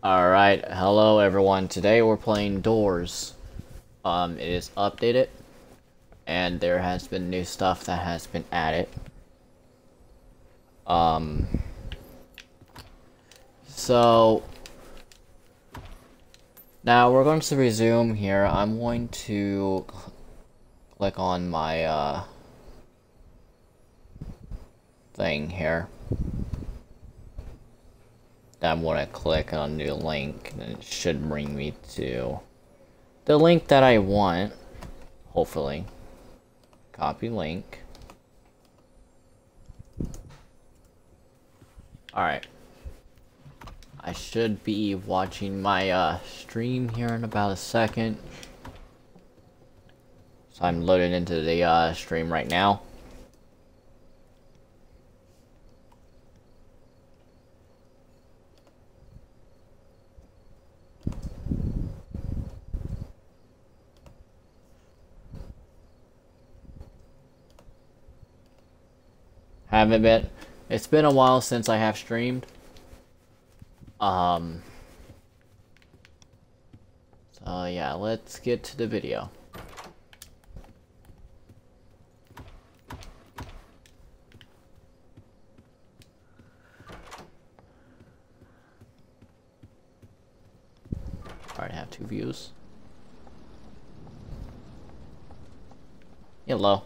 Alright, hello everyone. Today we're playing Doors. It is updated, and there has been new stuff that has been added. Um, so, now we're going to resume here. I'm going to click on my, thing here. I'm going to click on new link, and it should bring me to the link that I want, hopefully. Copy link. Alright. I should be watching my stream here in about a second. So I'm loading into the stream right now. Haven't been. It's been a while since I have streamed. So yeah, let's get to the video. Already have 2 views. Hello.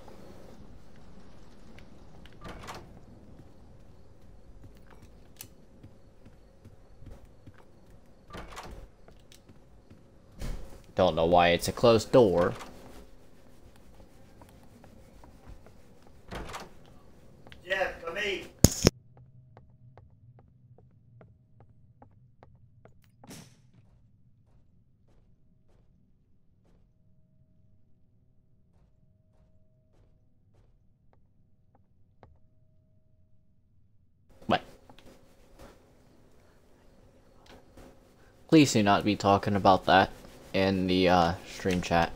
Don't know why it's a closed door. Jeff, come eat. What? Please do not be talking about that in the stream chat.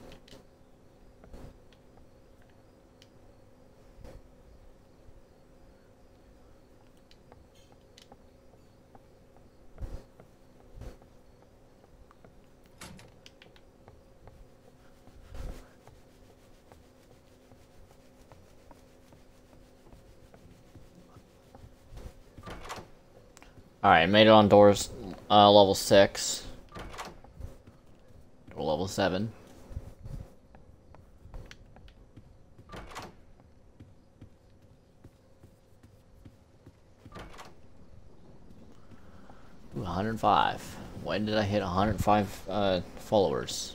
Alright, made it on Doors level 6. Or level 7. Ooh, 105. When did I hit 105 followers?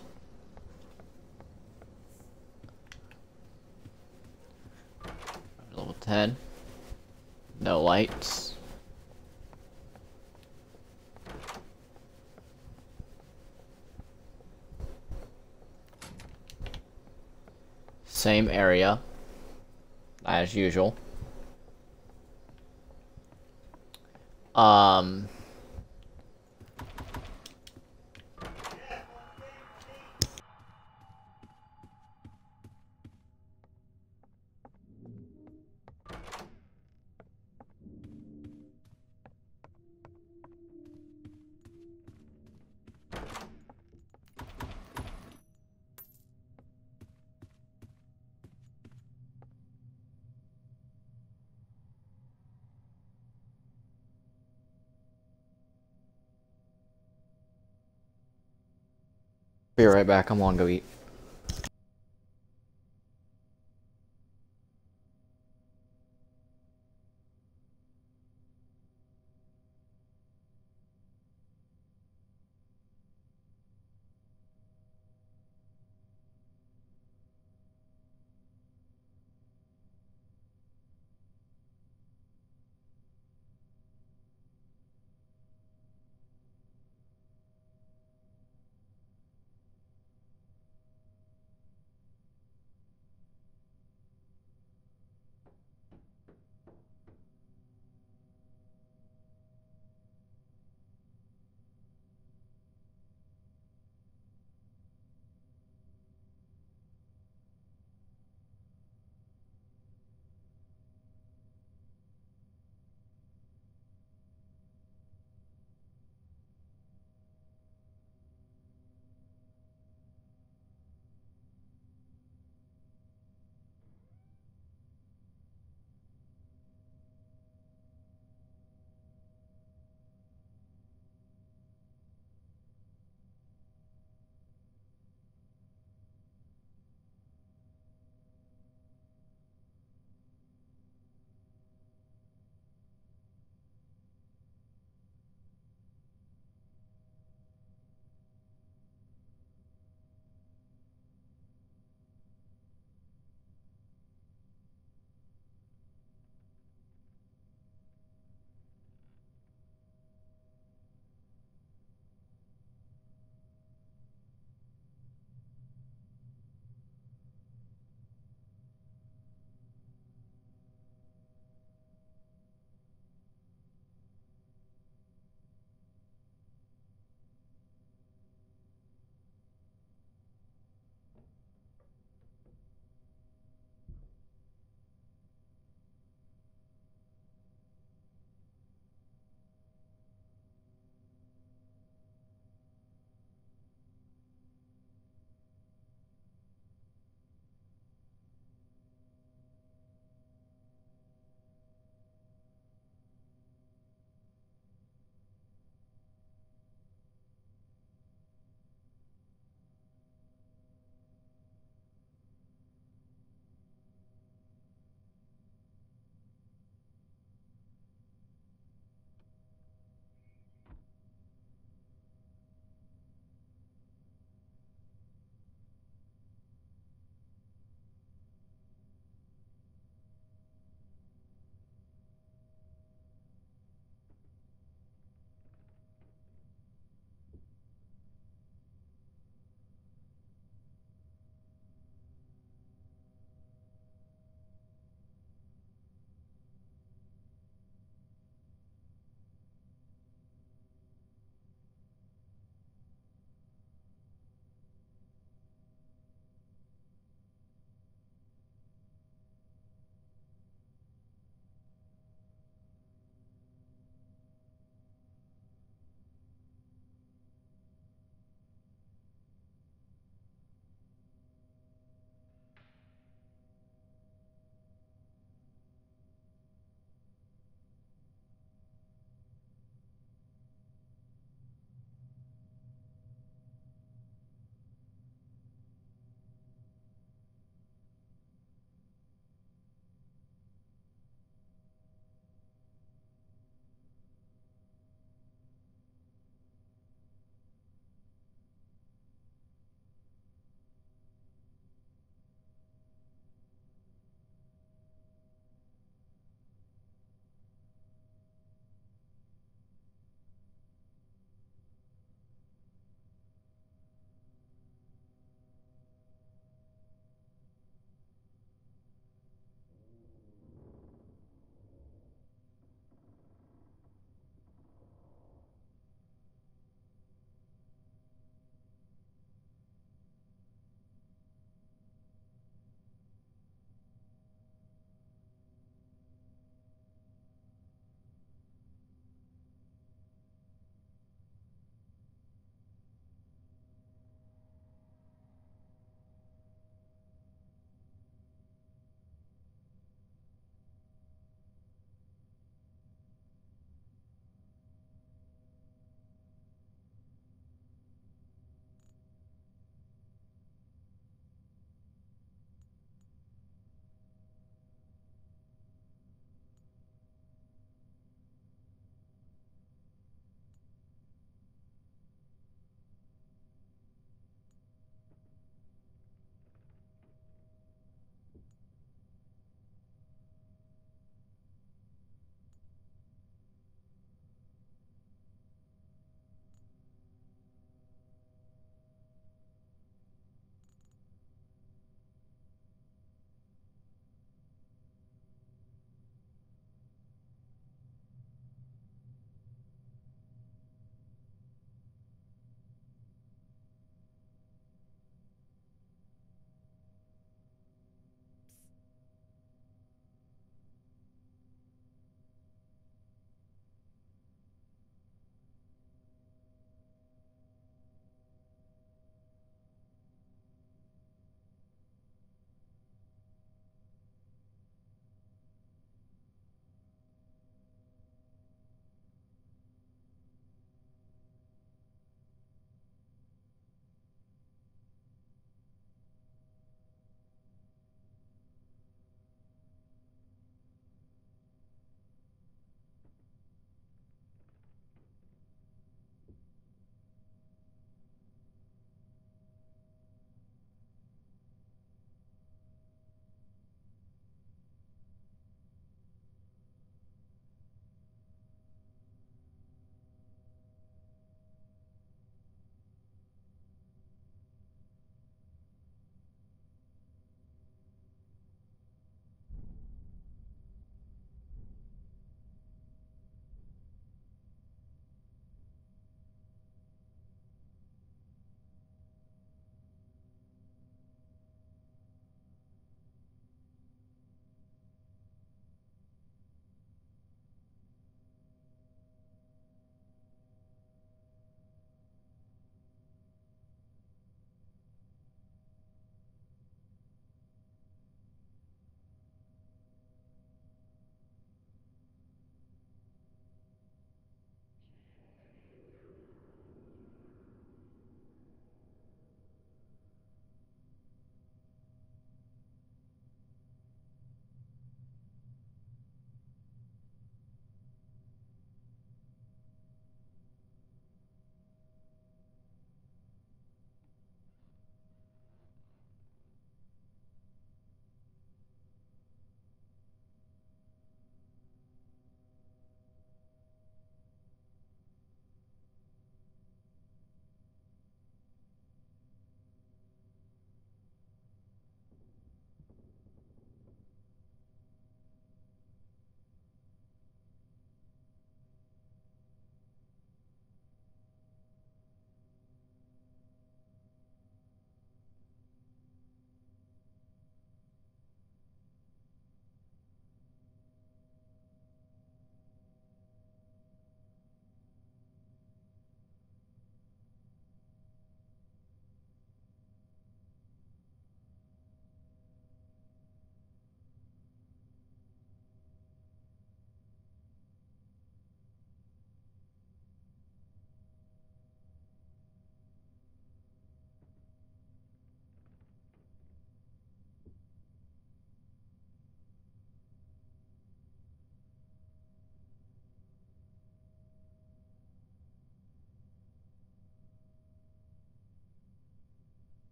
Level 10. No lights. Same area as usual. Be right back. I'm gonna go eat.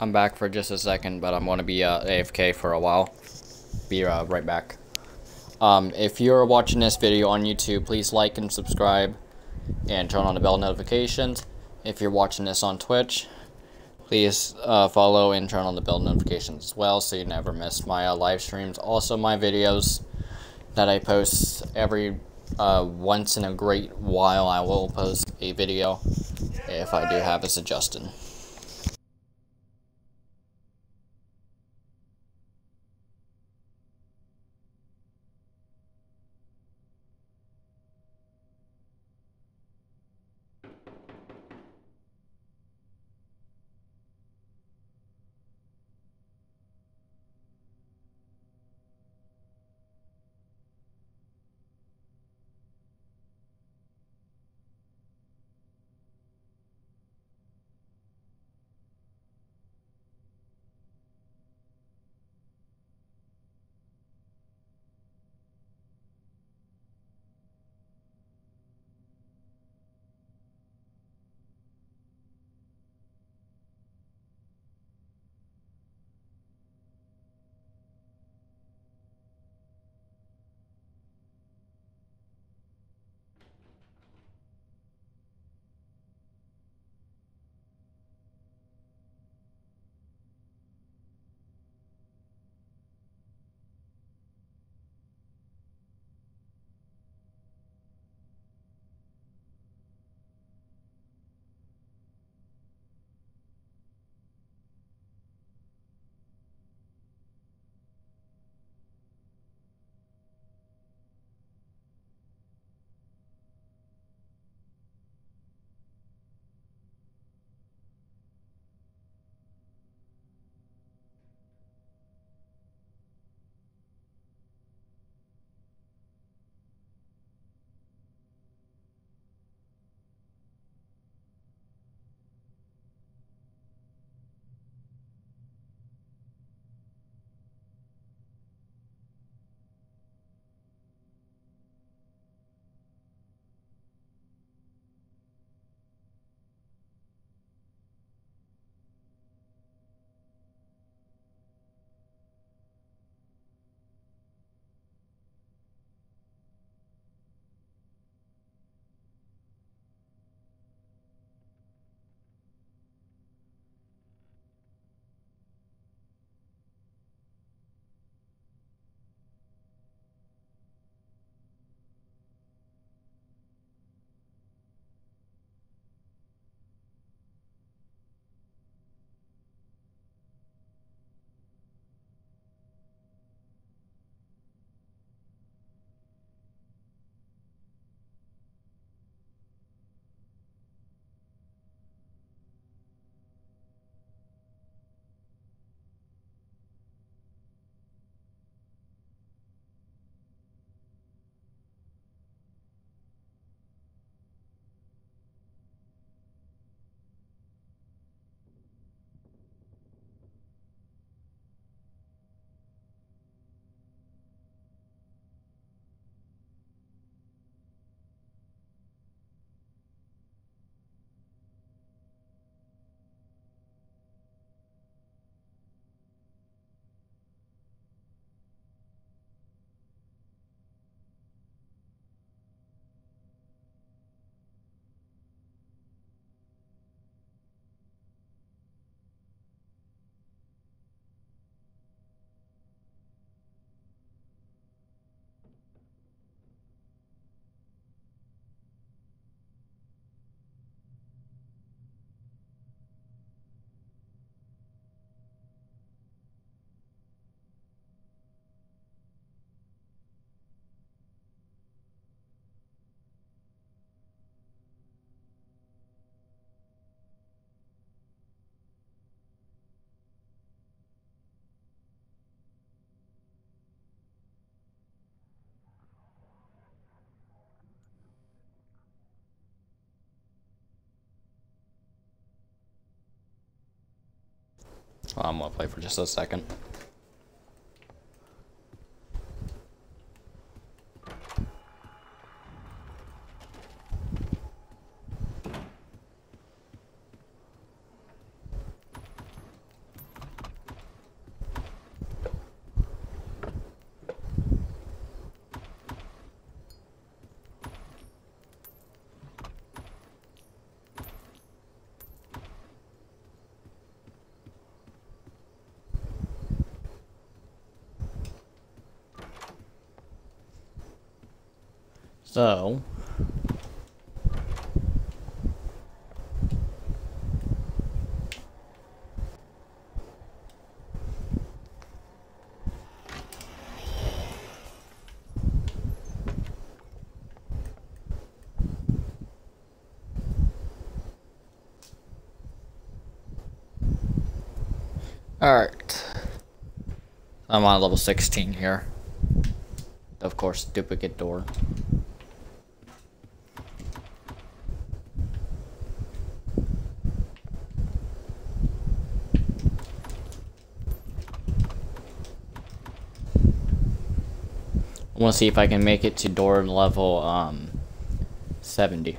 I'm back for just a second, but I'm going to be AFK for a while. Be right back. If you're watching this video on YouTube, please like and subscribe and turn on the bell notifications. If you're watching this on Twitch, please follow and turn on the bell notifications as well so you never miss my live streams. Also, my videos that I post every once in a great while, I will post a video if I do have it suggested. I'm gonna play for just a second. So, alright. I'm on level 16 here. Of course, duplicate door. I want to see if I can make it to door level 70.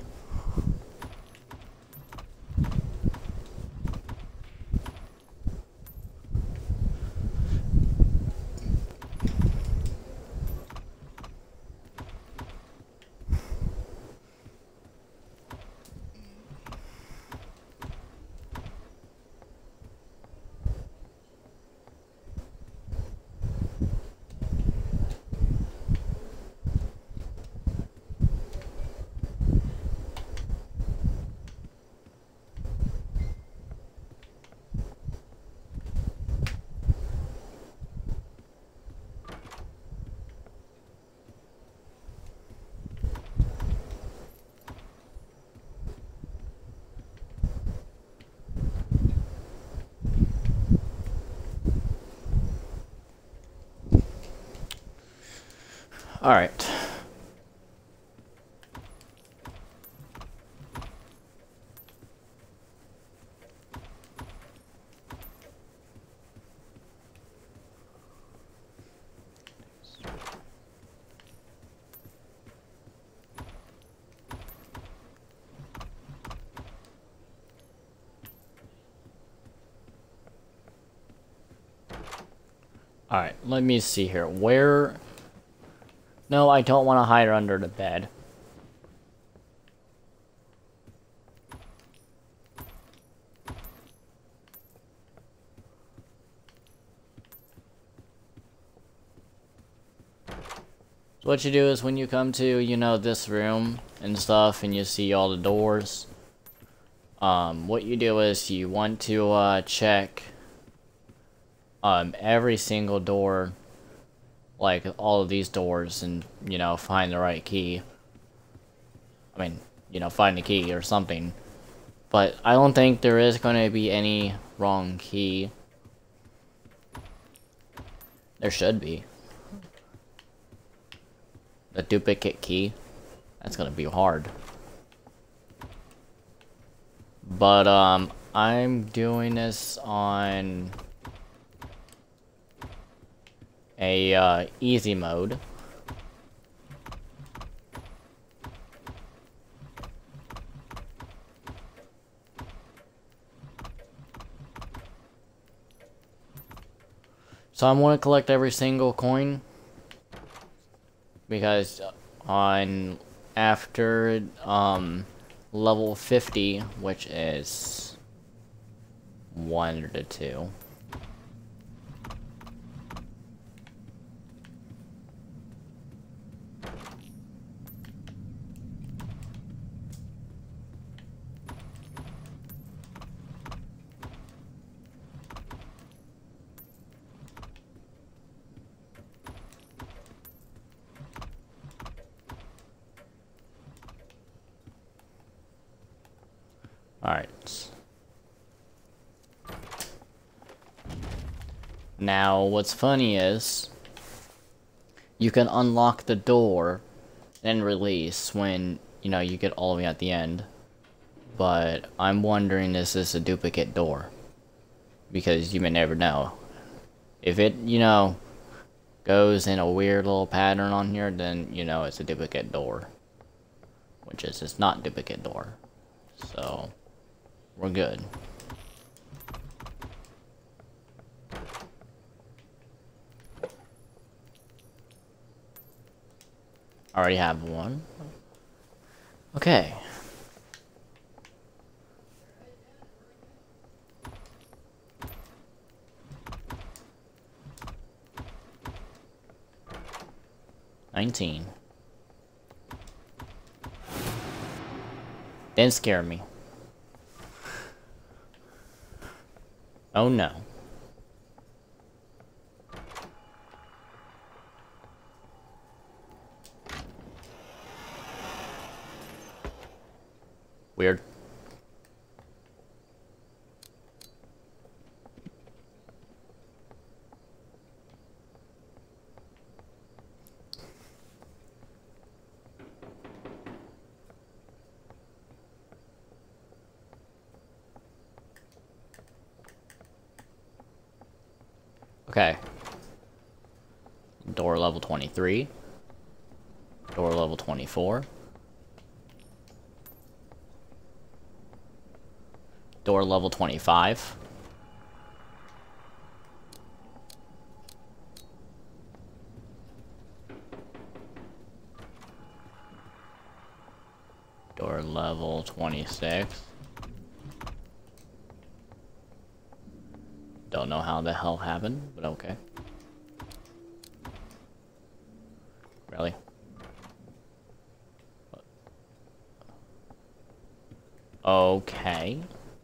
Alright. Alright, let me see here. Where... No, I don't want to hide under the bed. So what you do is when you come to, you know, this room and stuff, and you see all the doors, what you do is you want to, check, every single door, like all of these doors, and, you know, find the right key. I mean, you know, find the key or something. But I don't think there is going to be any wrong key. There should be. The duplicate key. That's going to be hard. But, I'm doing this on a, easy mode. So I'm going to collect every single coin. Because on after level 50, which is 1 to 2. Alright. Now, what's funny is, you can unlock the door and release when, you know, you get all the way at the end. But I'm wondering, is this a duplicate door? Because you may never know. If it, you know, goes in a weird little pattern on here, then, you know, it's a duplicate door. Which is, it's not duplicate door. So... we're good. Already have one. Okay. $19. Didn't scare me. Oh no. Weird. Okay. Door level 23. Door level 24. Door level 25. Door level 26. Don't know how the hell happened, but okay. Really? Okay.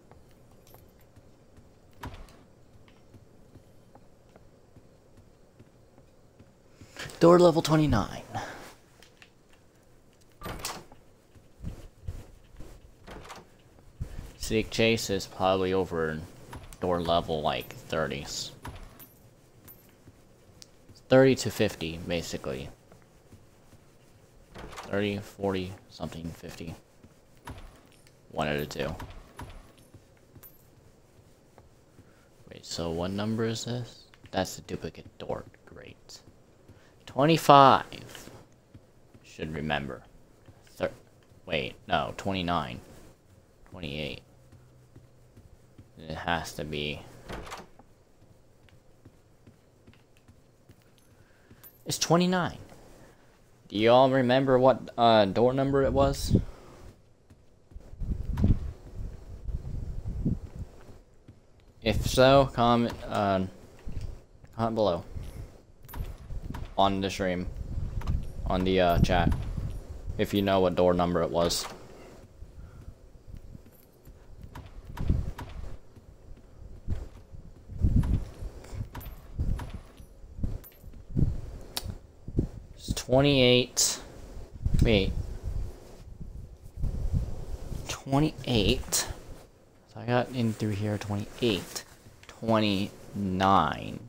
Door level 29. Seek Chase is probably over door level like 30s. 30 to 50, basically. 30, 40, something, 50. One out of two. Wait, so what number is this? That's the duplicate door. Great. 25. Should remember. Wait, no, 29. 28. It has to be. It's 29. Do y'all remember what door number it was? If so, comment below. On the stream. On the chat. If you know what door number it was. It's 28. Wait. 28. So I got in through here 28. 29.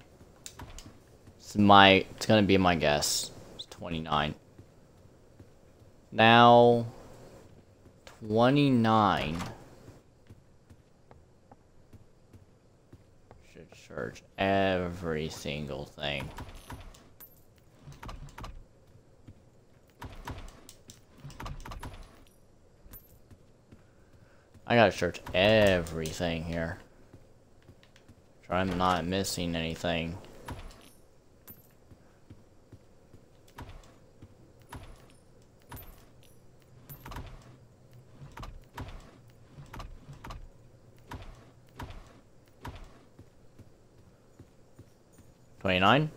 It's gonna be my guess. It's 29. Now 29 should search every single thing. I gotta search everything here. Try I'm not missing anything. $29?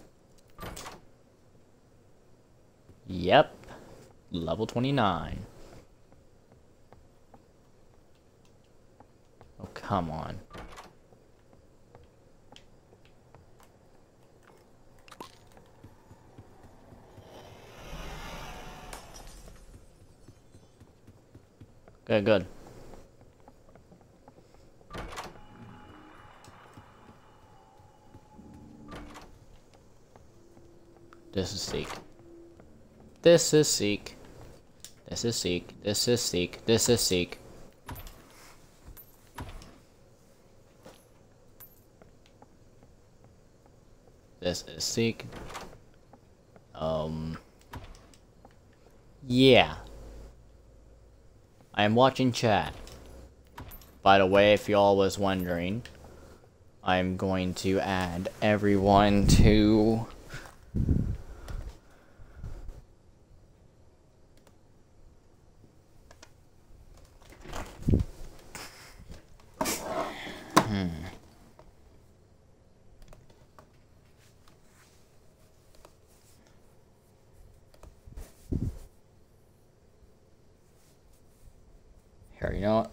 Yep. Level 29. Oh, come on. Good, good. This is Seek. This is Seek. This is Seek. This is Seek. This is Seek. This is Seek. Yeah. I am watching chat. By the way, if y'all was wondering, I'm going to add everyone to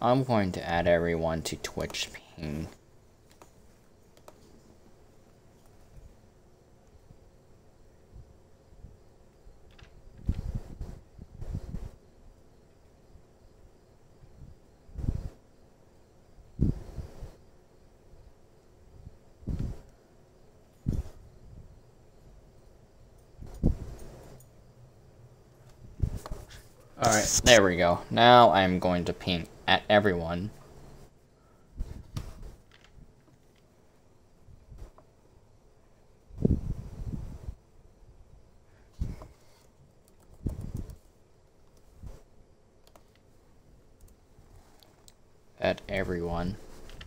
I'm going to add everyone to Twitch ping. Alright, there we go. Now I'm going to ping at everyone. At everyone.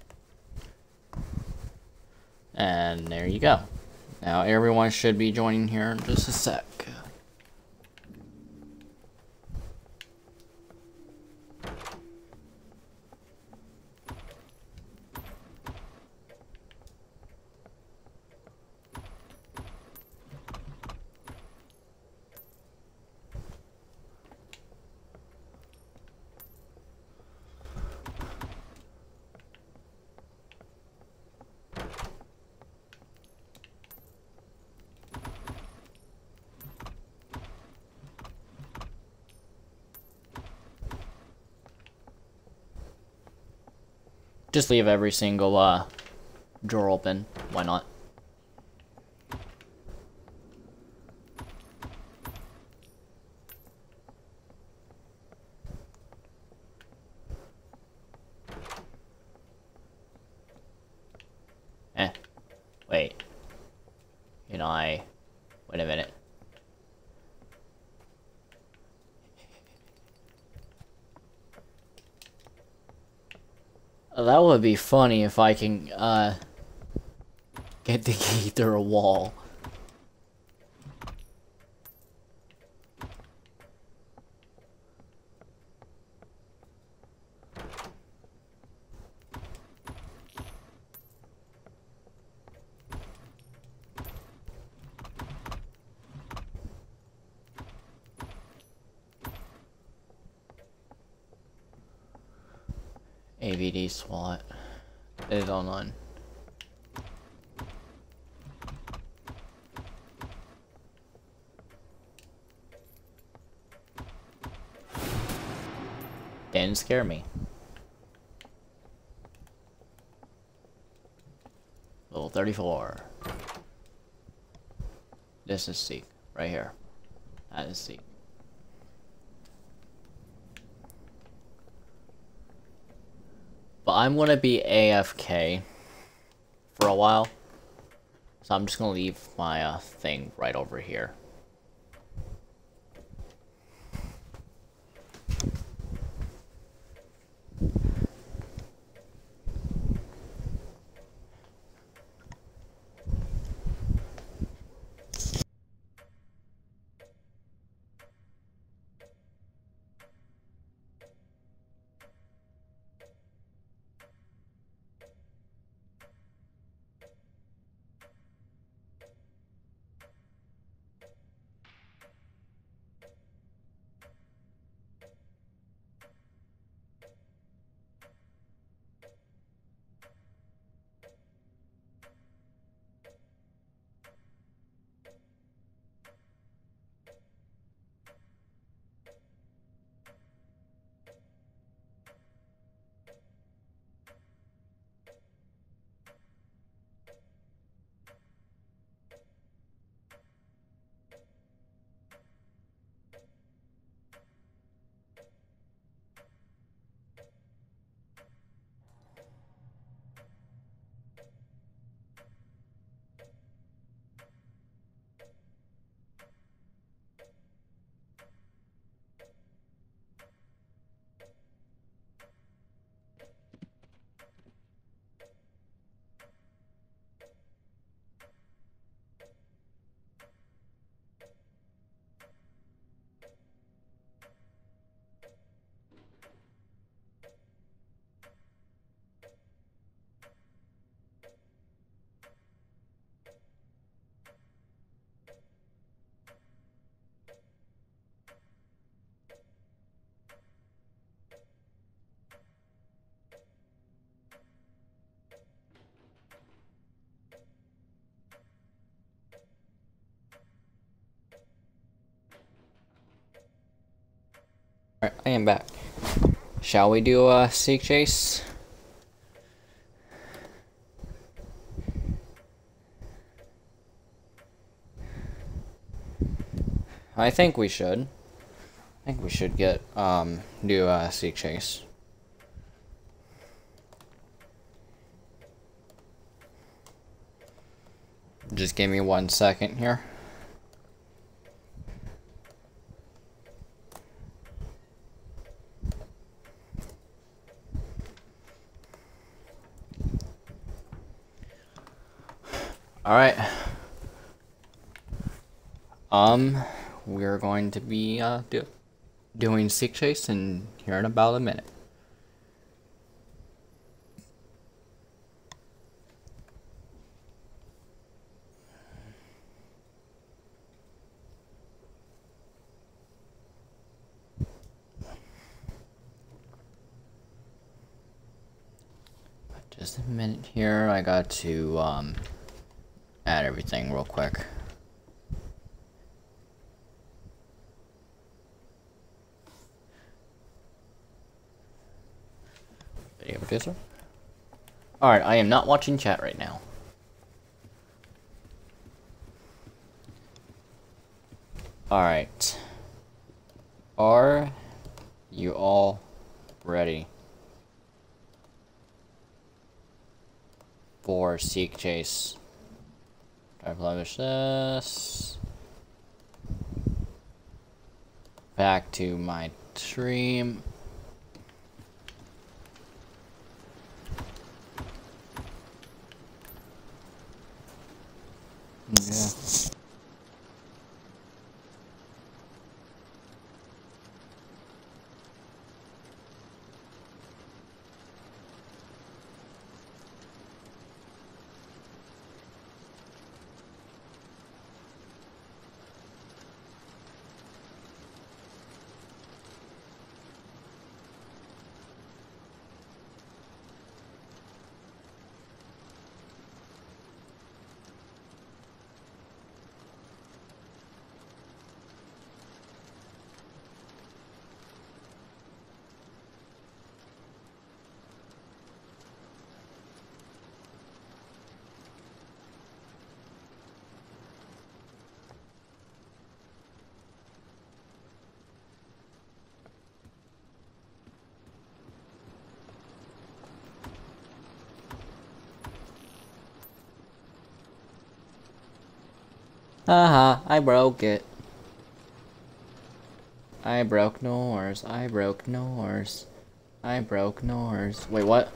And there you go. Now everyone should be joining here in just a sec. Just leave every single drawer open. Why not? Wait. Wait a minute. That would be funny if I can, get the key through a wall. AVD SWAT. It is online. Didn't scare me. Level 34. This is Seek. Right here. That is Seek. But I'm gonna be AFK for a while, so I'm just gonna leave my thing right over here. Alright, I am back. Shall we do a Seek Chase? I think we should. I think we should do a Seek Chase. Just give me 1 second here. Alright. We're going to be doing Seek Chase here in about a minute. Just a minute here. I got to add everything real quick. Video producer. Alright, I am not watching chat right now. Alright. Are you all ready for Seek Chase? I publish this. Back to my stream. Yeah. Haha, I broke it. I broke Norse. I broke Norse. I broke Norse. Wait, what?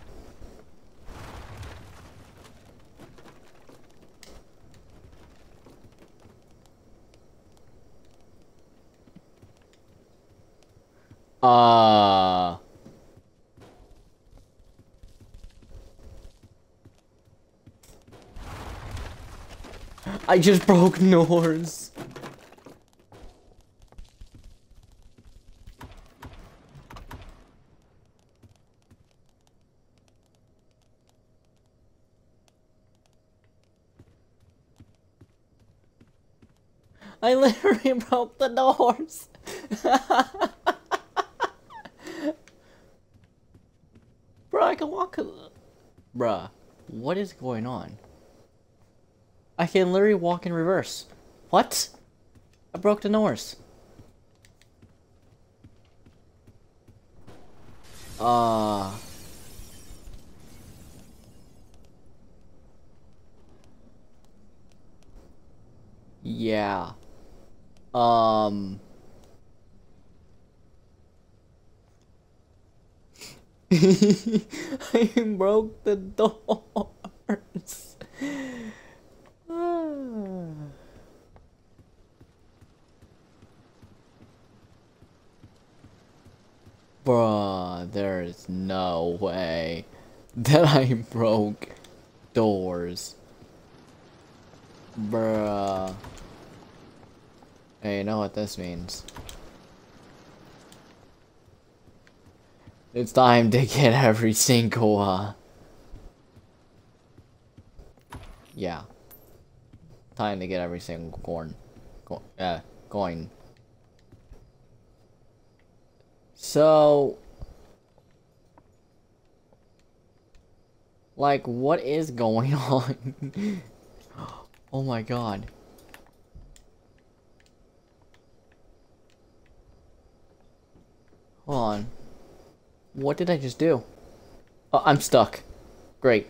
I just broke Norse. I literally broke the doors. Bro, I can walk. Bruh, what is going on? I can literally walk in reverse. What? I broke the Norse. Yeah. I broke the doors. Bruh, there is no way that I broke doors. Bruh. Hey, you know what this means? It's time to get every single, yeah. Time to get every single coin. So, like, what is going on? Oh my god. Hold on. What did I just do? Oh, I'm stuck. Great.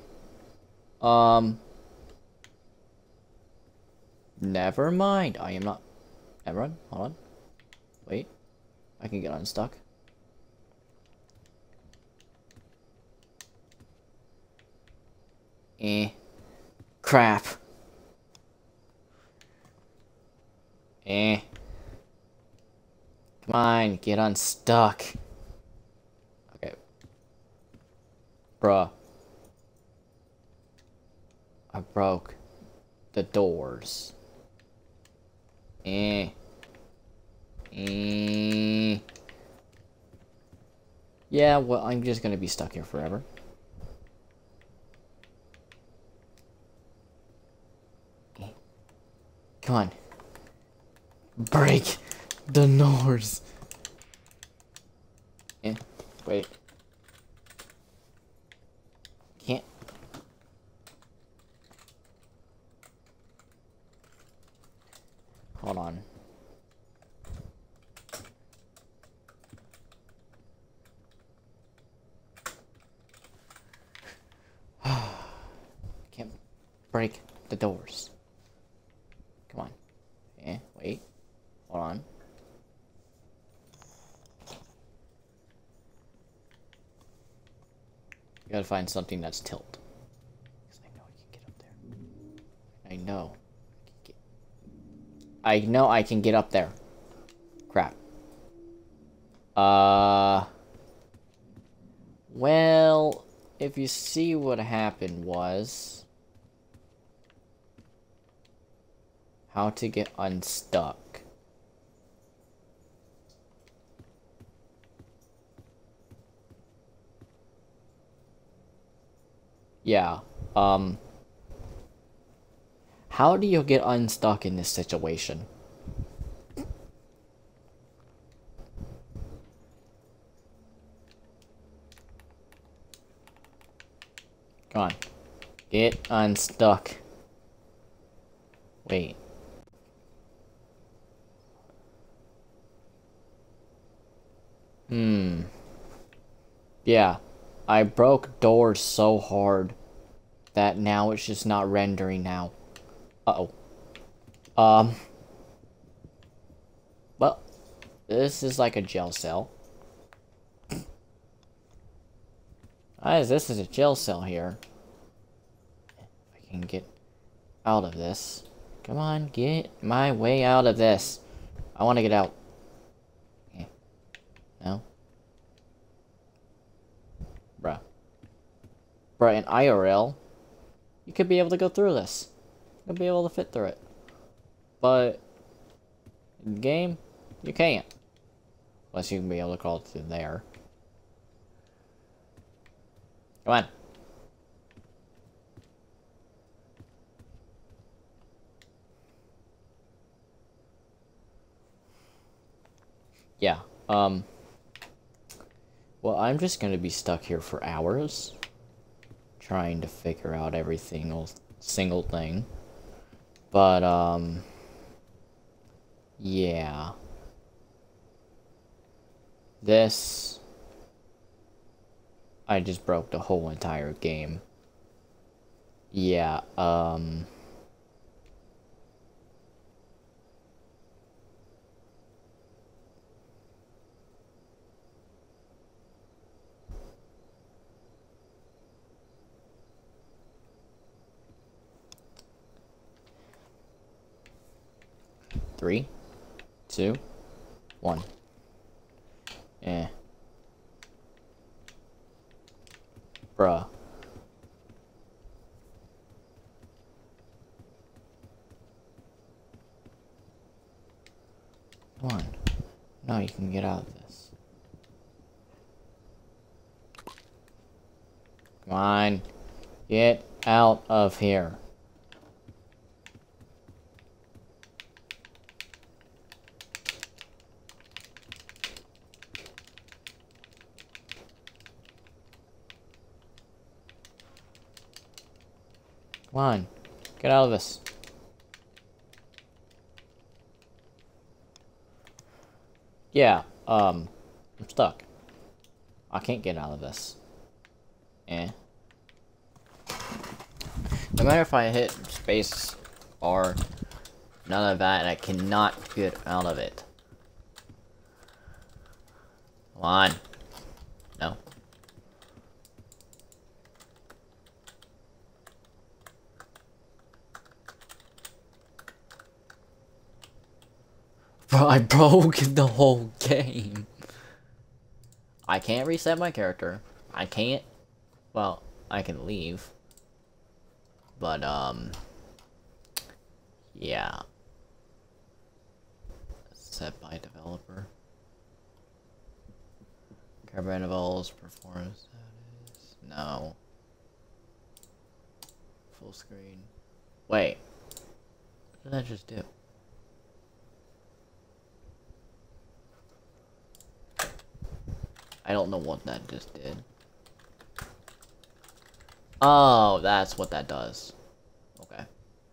Never mind. I am not. Never mind. Hold on. Wait. I can get unstuck. Crap. Come on, get unstuck. Okay. Bruh. I broke the doors. Yeah, well, I'm just gonna be stuck here forever. Come on. Break the doors. Wait. Can't. Hold on. Can't break the doors. Come on. Wait. Hold on. You gotta find something that's tilt. Because I know I can get up there. I know. I know I can get up there. Crap. Well, if you see what happened was... How to get unstuck. Yeah, how do you get unstuck in this situation? Come on. Get unstuck. Wait. Yeah. I broke doors so hard that now it's just not rendering now. Uh-oh. Well, this is like a jail cell. This is a jail cell here. If I can get out of this. Come on, get my way out of this. I want to get out. Okay. No? Bruh. Bruh, in IRL, you could be able to go through this. You'll be able to fit through it. But in the game, you can't. Unless you can be able to crawl through there. Come on. Yeah, well, I'm just gonna be stuck here for hours. Trying to figure out every single thing. But, yeah. This... I just broke the whole entire game. Yeah, Three, two, one. Bruh. Come on. Now you can get out of this. Come on. Get out of here. Come on. Get out of this. Yeah, I'm stuck. I can't get out of this. No matter if I hit space or none of that, I cannot get out of it. Come on. No. Bro, I broke the whole game. I can't reset my character. I can't. Well, I can leave. But, yeah. Set by developer. Carbon Evolves, performance status. No. Full screen. Wait. What did I just do? I don't know what that just did. Oh, that's what that does. Okay.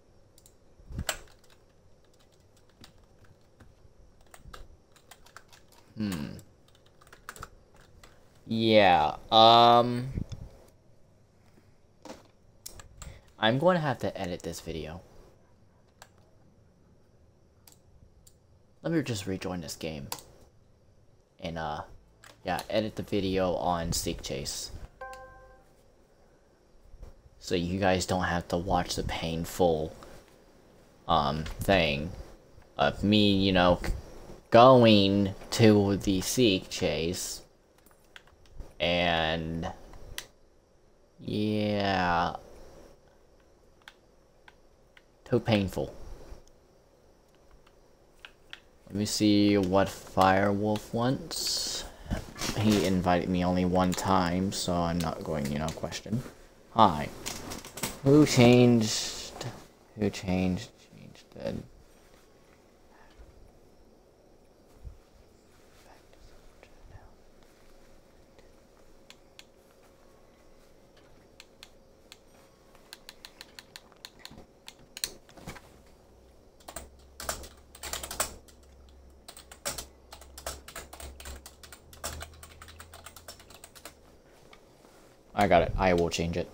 Yeah, I'm going to have to edit this video. Let me just rejoin this game. And, yeah, edit the video on Seek Chase. So you guys don't have to watch the painful, thing of me, you know, going to the Seek Chase. And yeah, too painful. Let me see what Firewolf wants. He invited me only one time, so I'm not going, you know, question. Hi. Who changed? Who changed? Changed it. I got it. I will change it.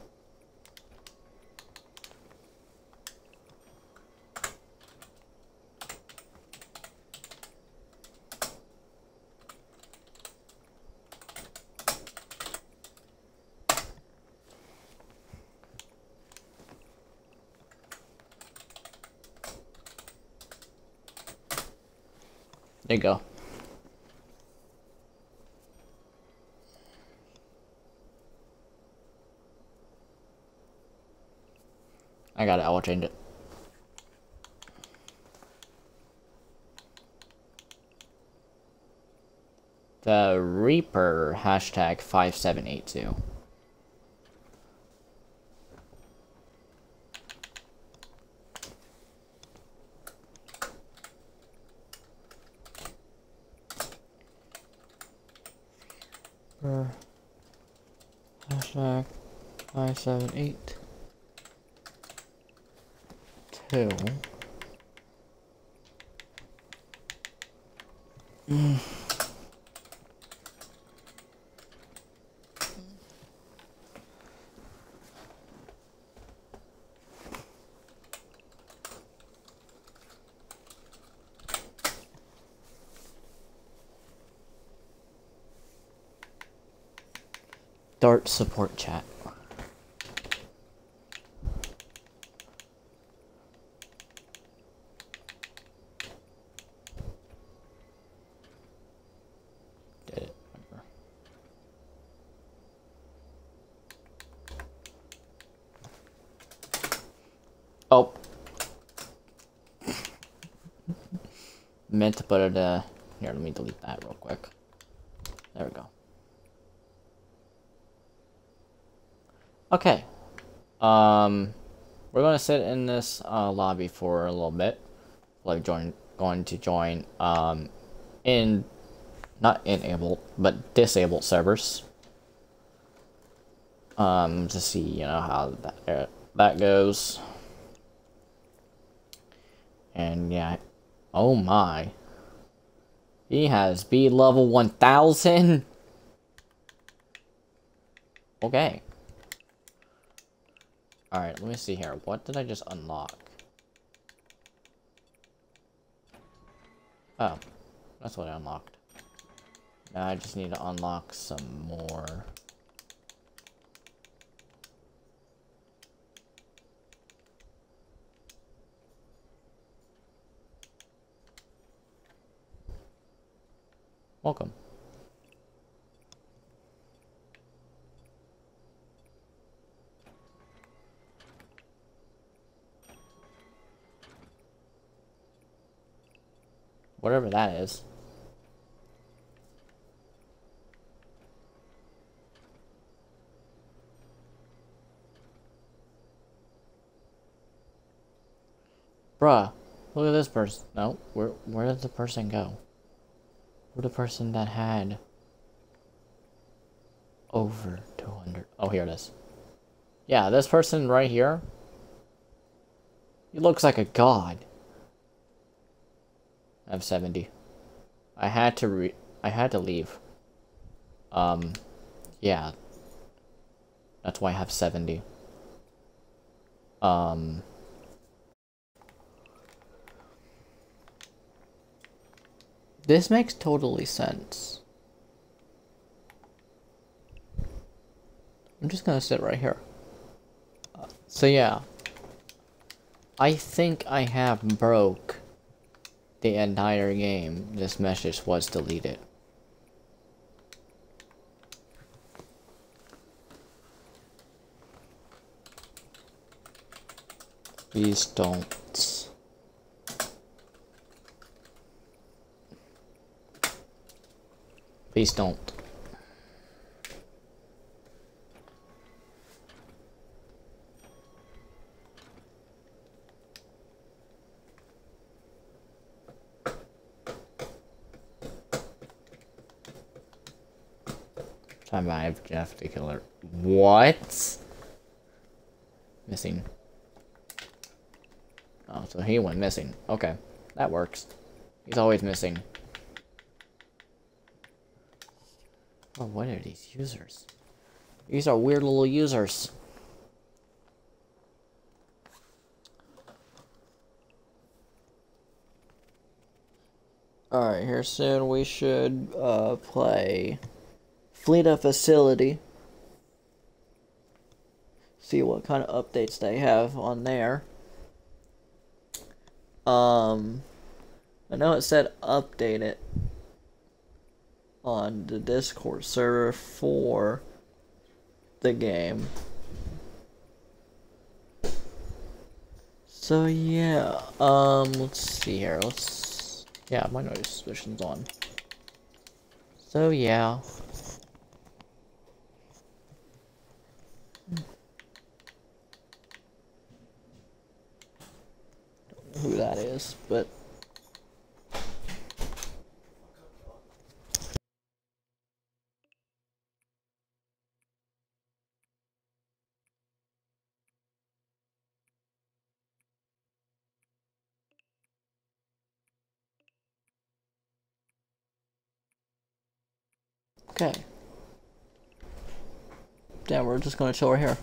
There you go. I got it. I will change it. The Reaper hashtag 5782. Hashtag 5782. Dart support chat. Did it. Whatever. Oh. Meant to put it, here, let me delete that real quick. There we go. Okay. We're gonna sit in this lobby for a little bit. Like going to join in not enabled but disabled servers. To see, you know, how that goes. And yeah, oh my. He has speed level 1000. Okay. Alright, let me see here. What did I just unlock? Oh, that's what I unlocked. Now I just need to unlock some more. Welcome. Whatever that is. Bruh, look at this person. No, where did the person go? Where the person that had over 200? Oh, here it is. Yeah, this person right here. He looks like a god. I have 70. I had to leave. Yeah. That's why I have 70. This makes totally sense. I'm just gonna sit right here. So yeah. I think I have broke the entire game. This message was deleted. Please don't. Please don't. Survive Jeff the Killer. What? Missing. Oh, so he went missing. Okay, that works. He's always missing. Oh, what are these users? These are weird little users. Alright, here soon we should play Fleet of Facility. See what kind of updates they have on there. I know it said update it on the Discord server for the game. So yeah, let's see here. Yeah, my notification's on. So yeah. Don't know who that is, but okay. Yeah, we're just gonna chill right here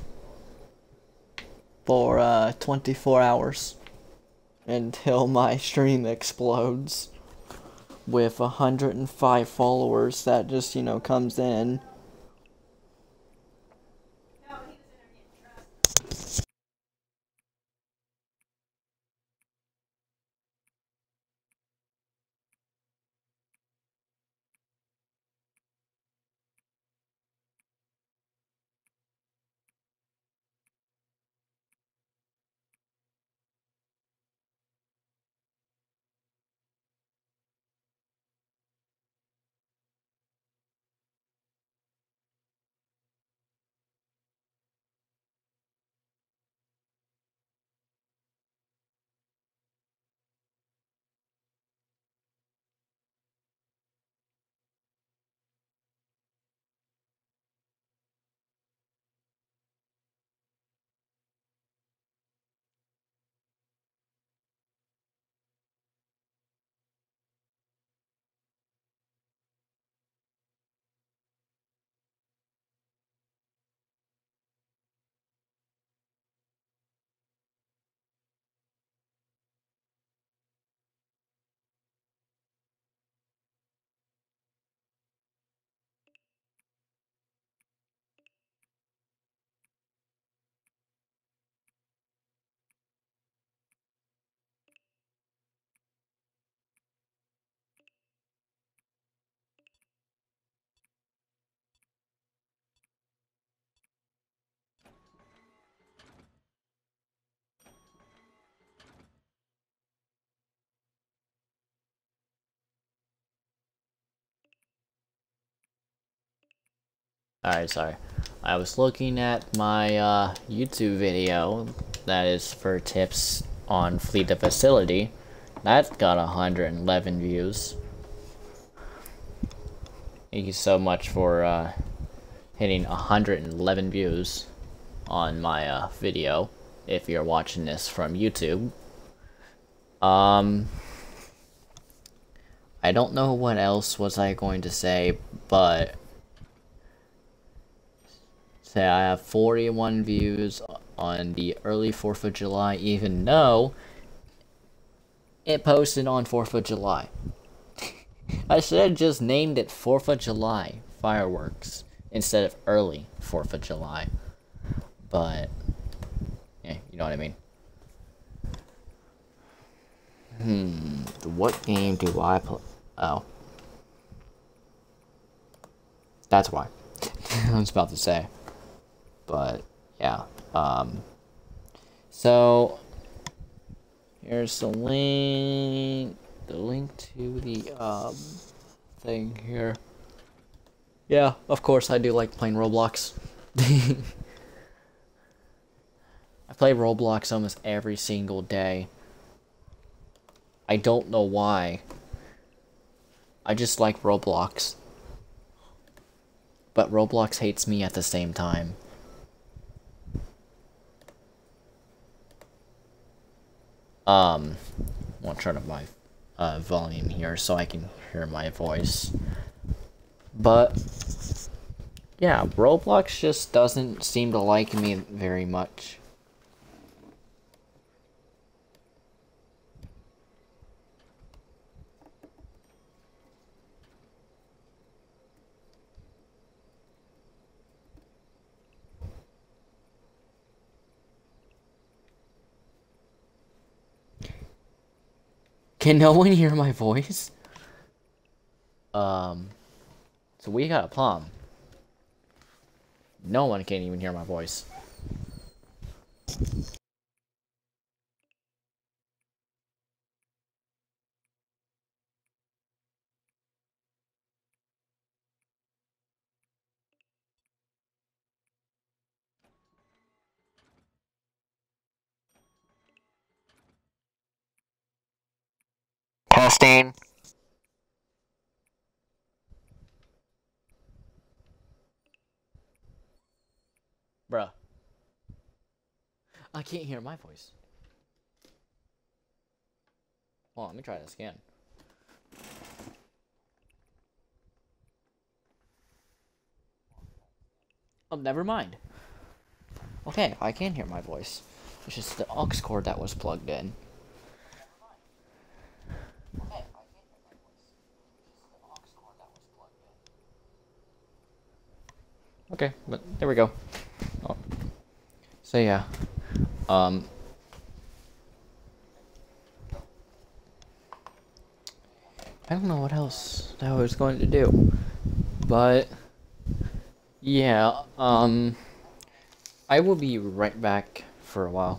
for 24 hours until my stream explodes with 105 followers that just, you know, comes in. Alright, sorry. I was looking at my YouTube video that is for tips on Fleet the Facility. That's got 111 views. Thank you so much for hitting 111 views on my video if you're watching this from YouTube. I don't know what else was I going to say, but say I have 41 views on the early 4th of July, even though it posted on 4th of July. I should have just named it 4th of July fireworks instead of early 4th of July. But, yeah, you know what I mean. What game do I play? Oh. That's why. I was about to say. But, yeah. So, here's the link. The link to the, thing here. Yeah, of course I do like playing Roblox. I play Roblox almost every single day. I don't know why. I just like Roblox. But Roblox hates me at the same time. I'll turn up my volume here so I can hear my voice. But yeah, Roblox just doesn't seem to like me very much. Can no one hear my voice? So we got a problem. No one can even hear my voice. Testing. Bruh. I can't hear my voice. Hold on, let me try this again. Oh, never mind. Okay, I can hear my voice. It's just the aux cord that was plugged in. Okay, but there we go. Oh. So yeah, I don't know what else I was going to do, but yeah, I will be right back for a while.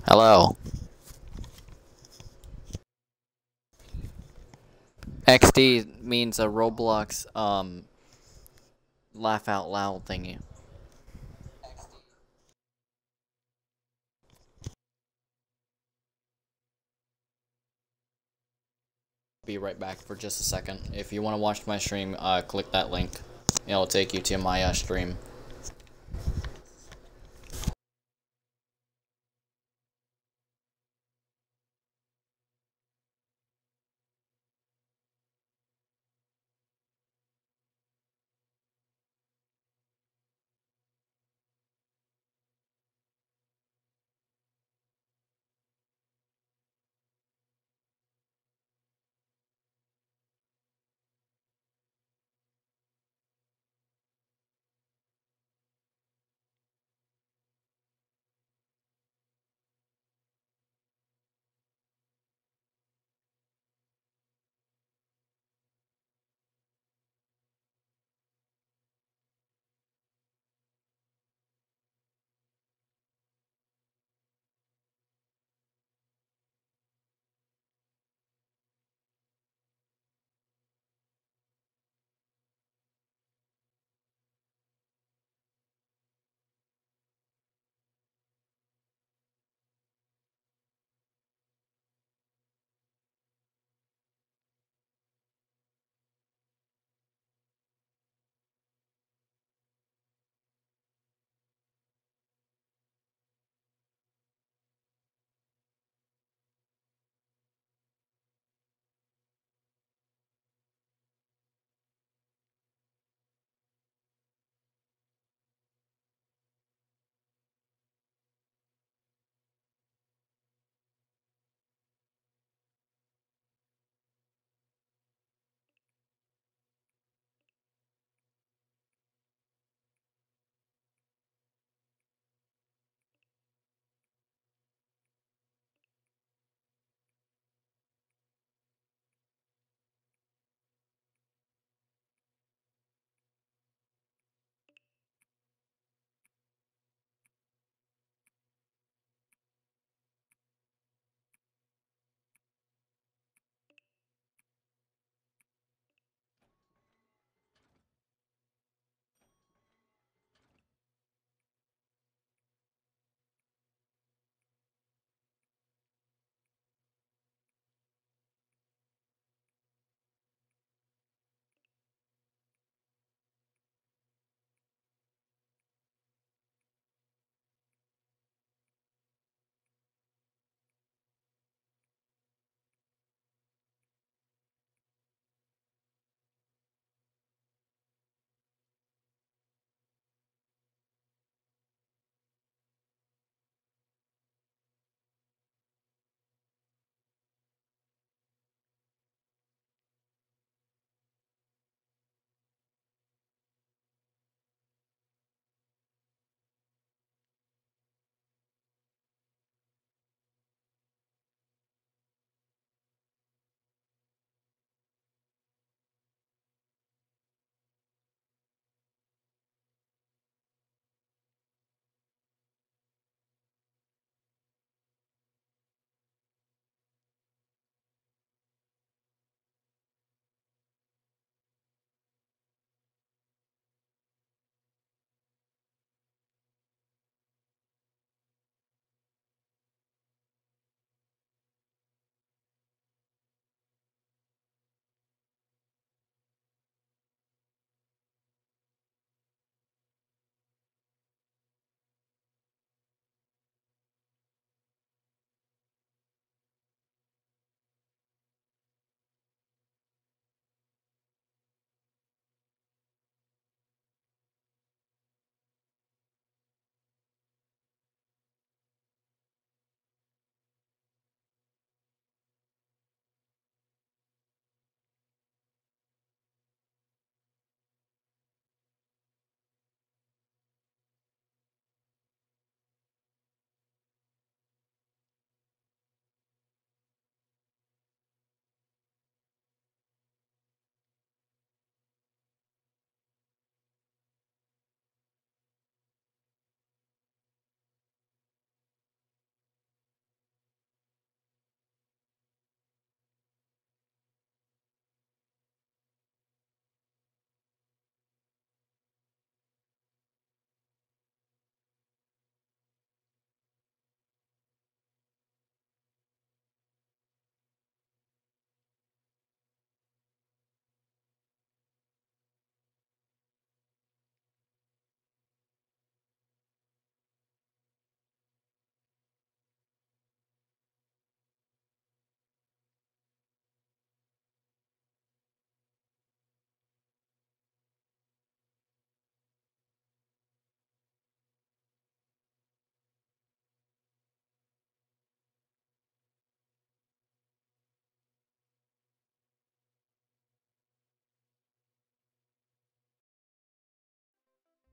Hello. XD means a Roblox, laugh out loud thingy. Be right back for just a second. If you want to watch my stream, click that link. It'll take you to my stream.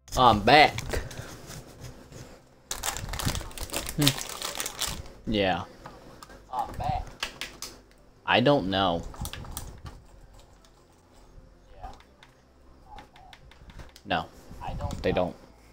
I'm back. Yeah. I'm back. I don't know. Yeah. No. They don't.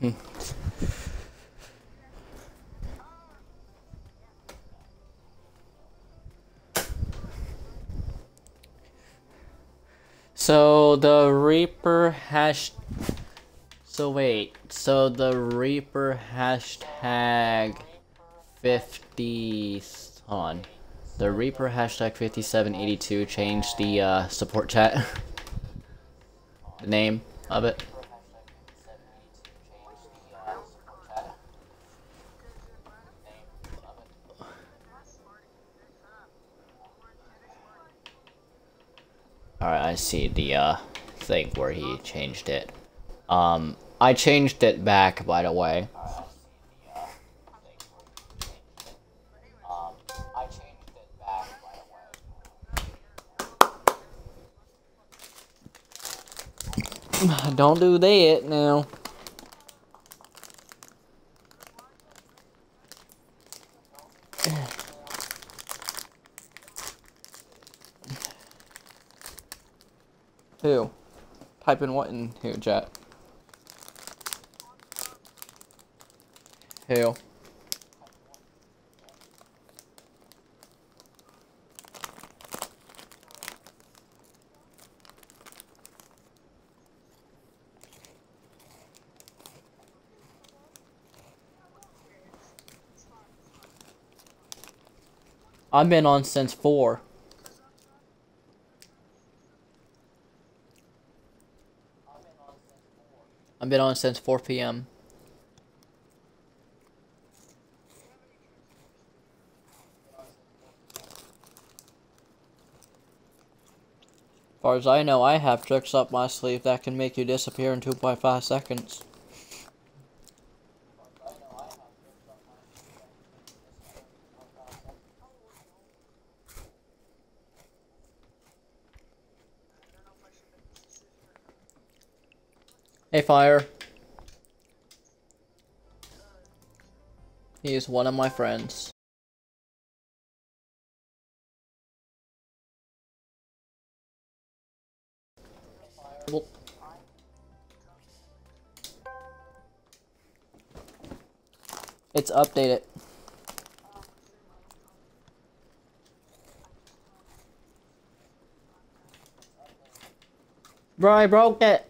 So the Reaper hash. So wait. So the Reaper hashtag 50. Hold on. The Reaper hashtag 5782 changed the support chat. The name of it. Alright, I see the thing where he changed it. I changed it back, by the way. Don't do that now. Who? Type in what in who, chat? Who? I've been on since 4. I've been on since 4 p.m. As far as I know, I have tricks up my sleeve that can make you disappear in 2.5 seconds. Hey, Fire. He is one of my friends. It's updated. Bro, I broke it.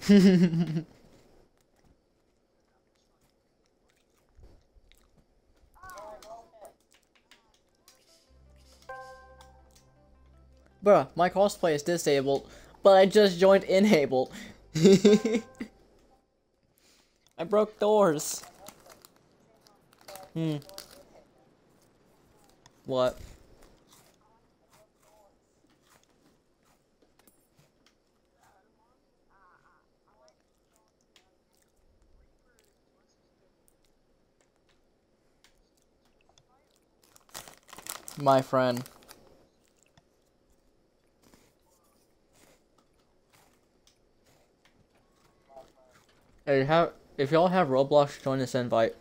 Bruh, my cosplay is disabled, but I just joined enabled. I broke doors. What? My friend. Hey, if y'all have Roblox, join this invite.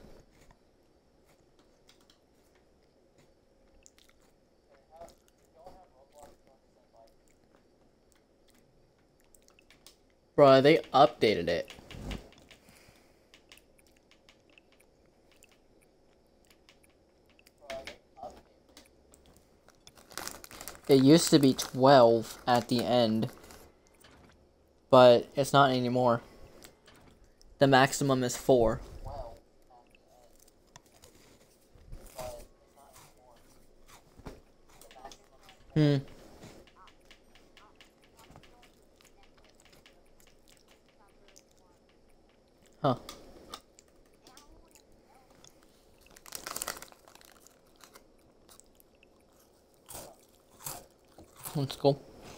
Bruh, they updated it. It used to be 12 at the end, but it's not anymore. The maximum is 4. Huh. Let's go.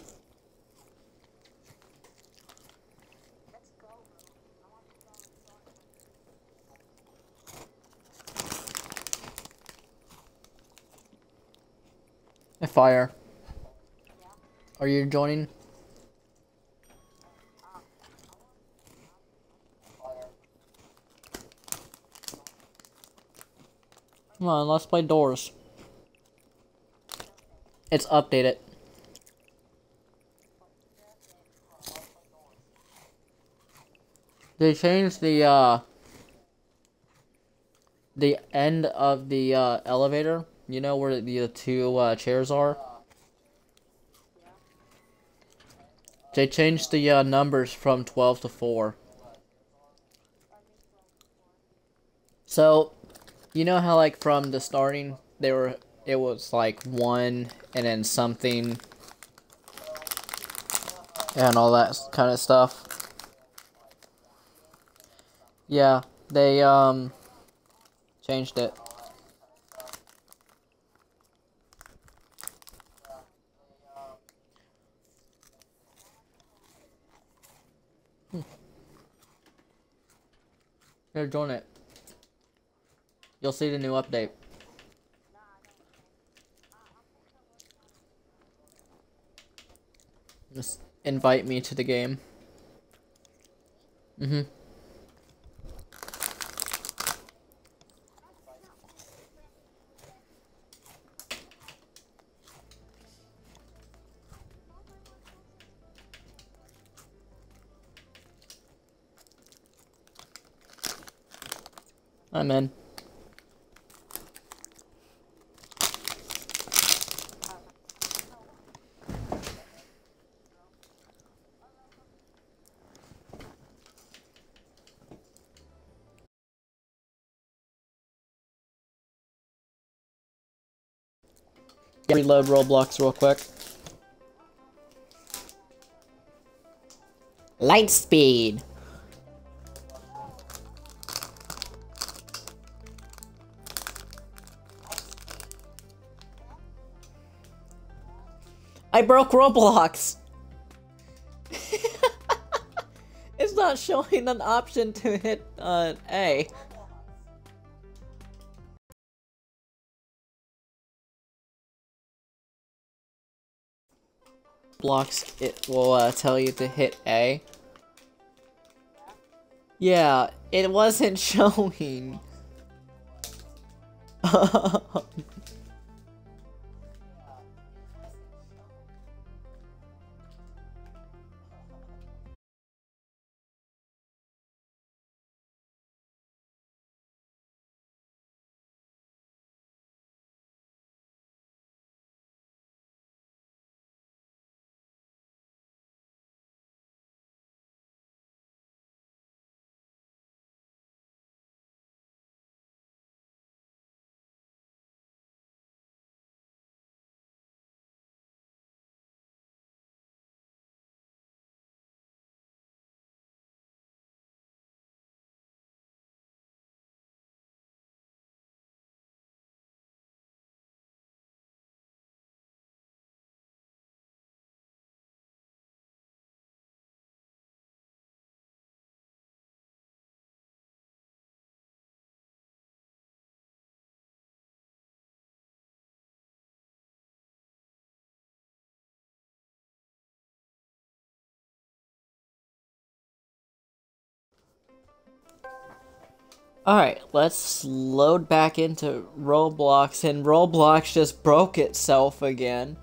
Hey, Fire. Are you joining? Come on, let's play Doors. It's updated. They changed the end of the elevator. You know where the two chairs are? They changed the numbers from 12 to 4. So, you know how like from the starting it was like 1 and then something and all that kind of stuff. Yeah, they changed it. Here, join it. You'll see the new update. Just invite me to the game. Mm-hmm. I'm in. Reload Roblox real quick. Light speed. I broke Roblox. It's not showing an option to hit A. Blocks, it will tell you to hit A. Yeah, it wasn't showing. Alright, let's load back into Roblox, and Roblox just broke itself again.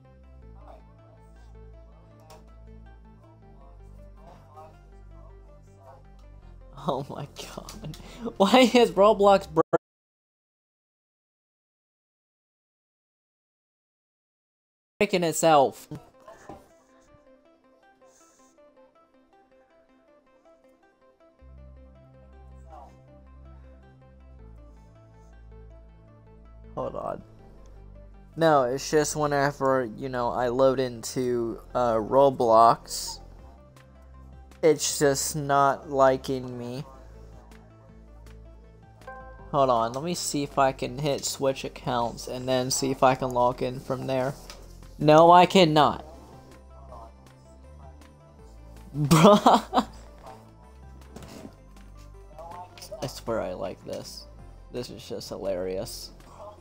Oh my god. Why is Roblox breaking itself? Hold on. No, it's just whenever, you know, I load into Roblox, it's just not liking me. Hold on, let me see if I can hit switch accounts and then see if I can log in from there. No, I cannot. Bruh. I swear I like this. This is just hilarious.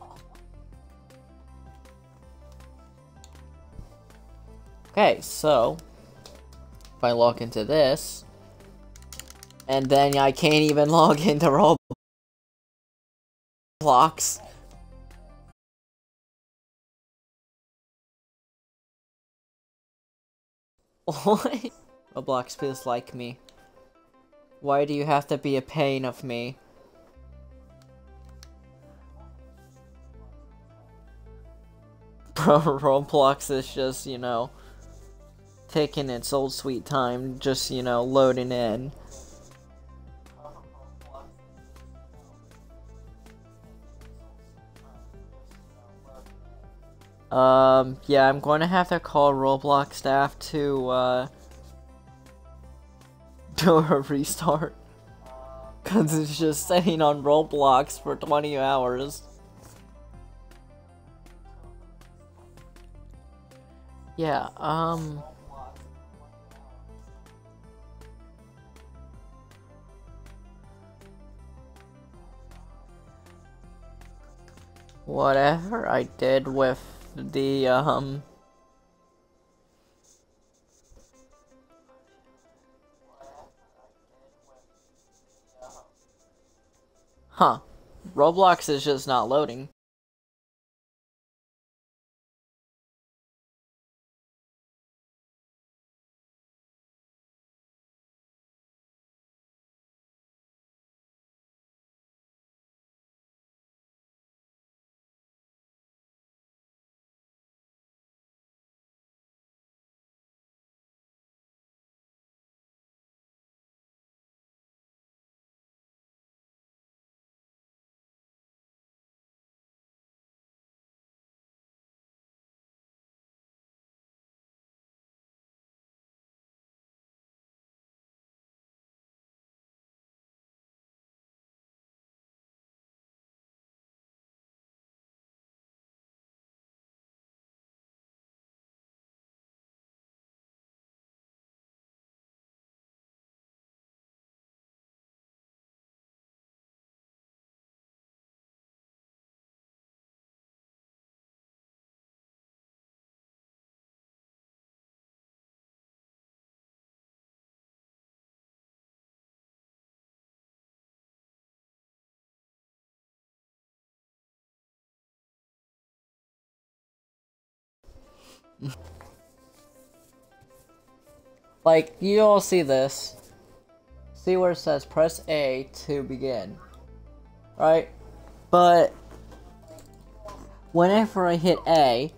Okay, so if I log into this, and then I can't even log into Roblox. Blocks. What? Roblox, please like me. Why do you have to be a pain of me? Bro, Roblox is just, you know, taking its old sweet time, just, you know, loading in. Yeah, I'm going to have to call Roblox staff to, do a restart. Cause it's just sitting on Roblox for 20 hours. Yeah, whatever I did with the, huh. Roblox is just not loading. Like, you all see this. See where it says press A to begin. Right? But whenever I hit A,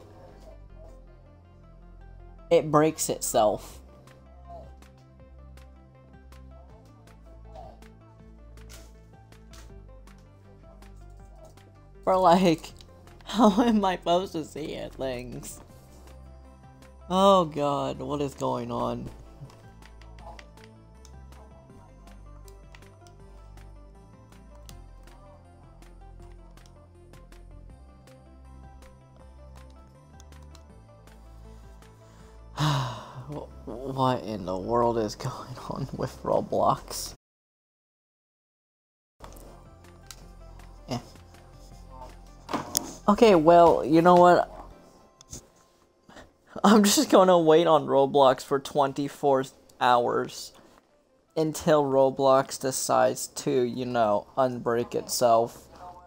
it breaks itself. For like, how am I supposed to see it, things? Oh god, what is going on? What in the world is going on with Roblox? Yeah. Okay, well, you know what? I'm just gonna wait on Roblox for 24 hours until Roblox decides to, you know, unbreak itself.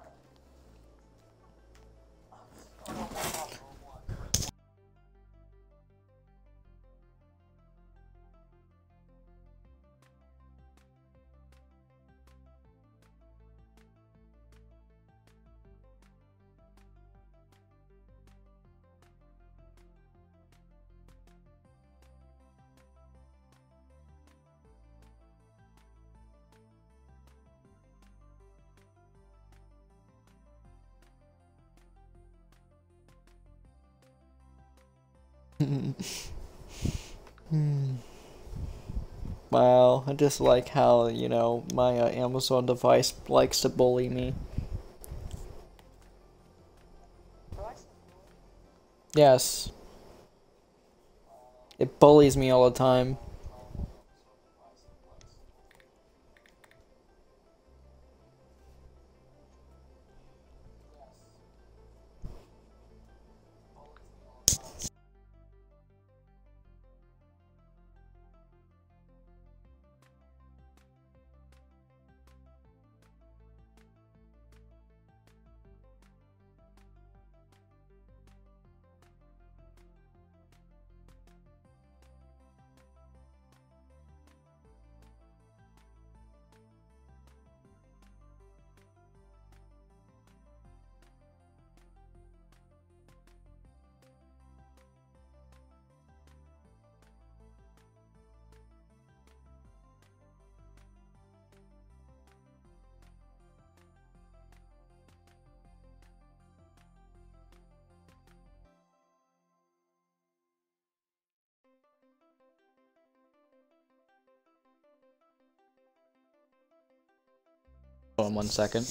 Wow, I just like how, you know, my Amazon device likes to bully me. Yes. It bullies me all the time. Hold on 1 second.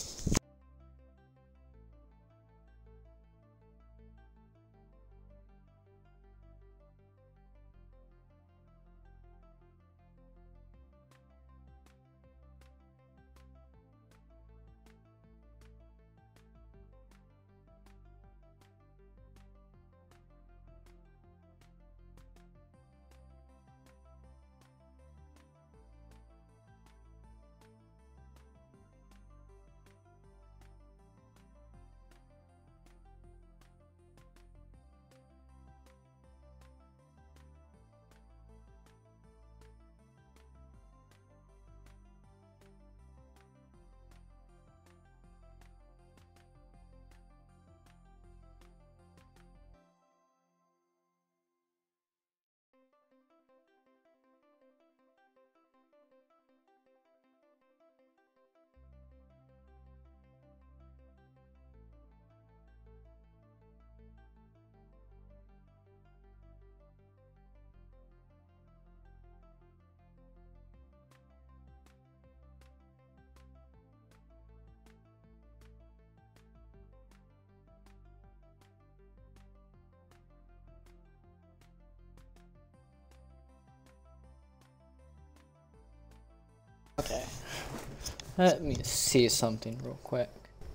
Okay. Let me see something real quick.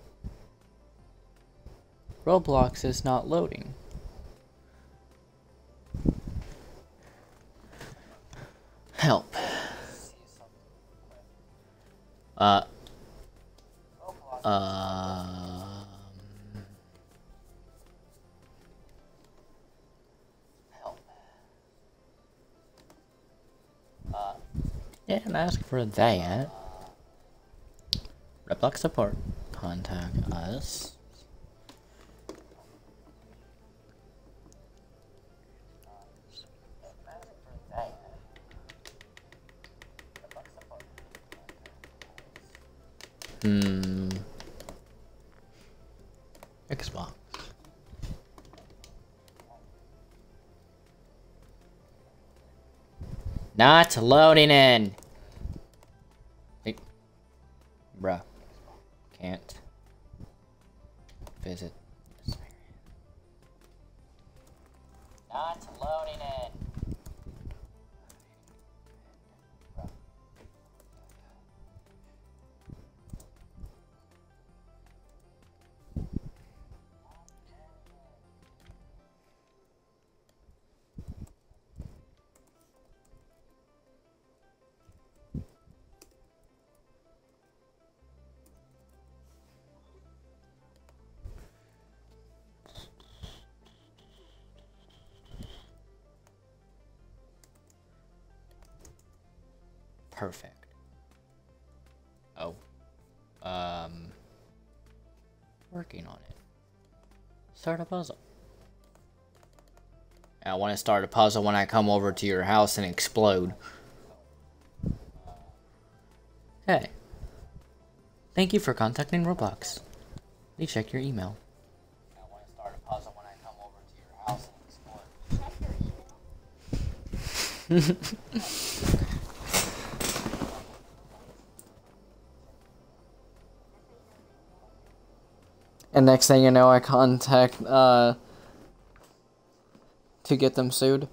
Roblox is not loading. Help. Didn't ask for that. Roblox support. Contact us. Xbox. Not loading in. Hey. Bruh. Can't visit. Not loading in. Perfect. Oh. Working on it. Start a puzzle. I want to start a puzzle when I come over to your house and explode. Hey. Thank you for contacting Roblox. Please check your email. I want to start a puzzle when I come over to your house and explode. And next thing you know, I contact, to get them sued.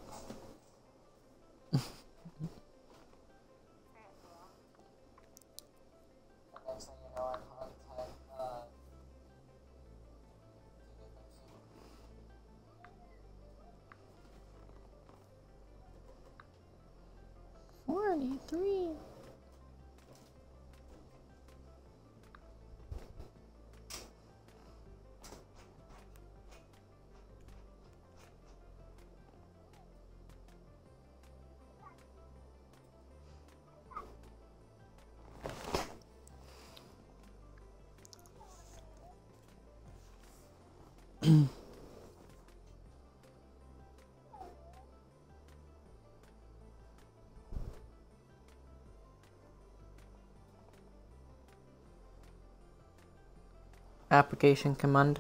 Application command.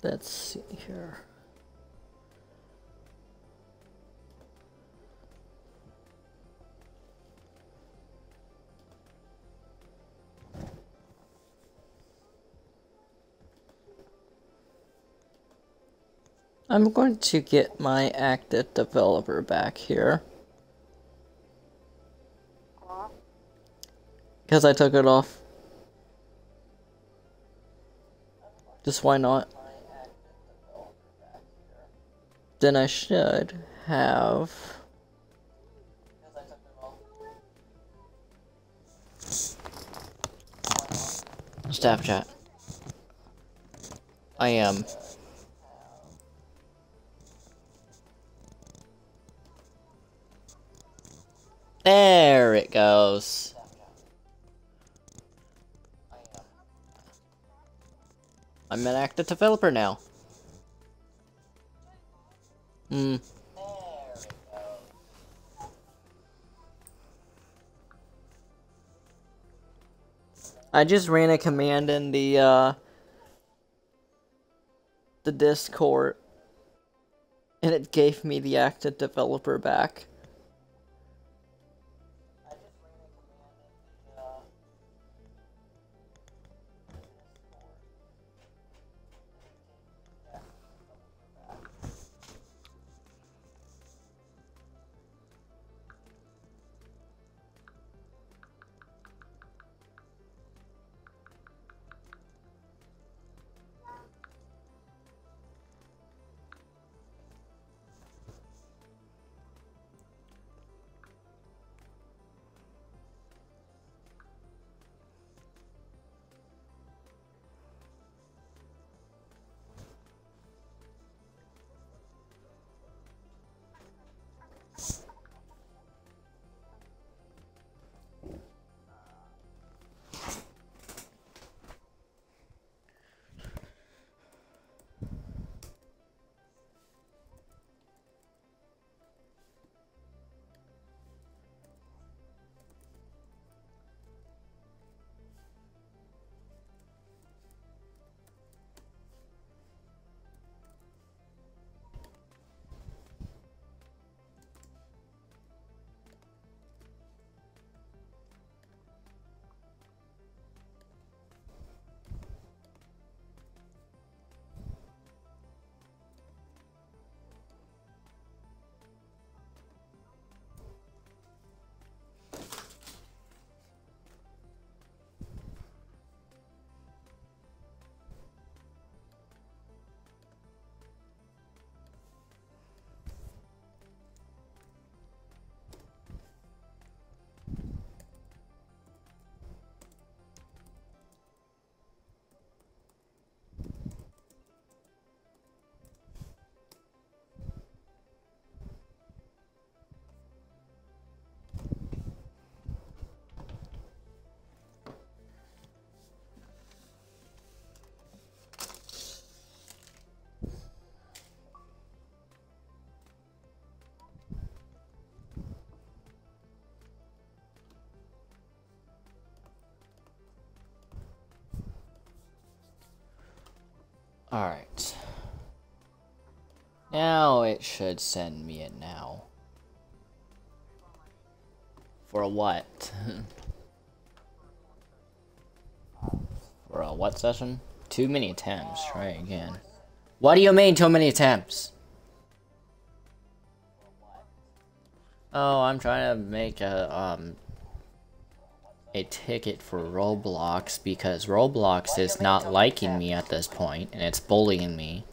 Let's see here. I'm going to get my active developer back here. Because I took it off. Just why not? Then I should have... Staff chat. I am. There it goes. I'm an active developer now. I just ran a command in the Discord, and it gave me the active developer back. Alright. Now it should send me it now. For what? For a what session? Too many attempts. Try again. What do you mean too many attempts? Oh, I'm trying to make a ticket for Roblox because Roblox is not liking me at this point and it's bullying me.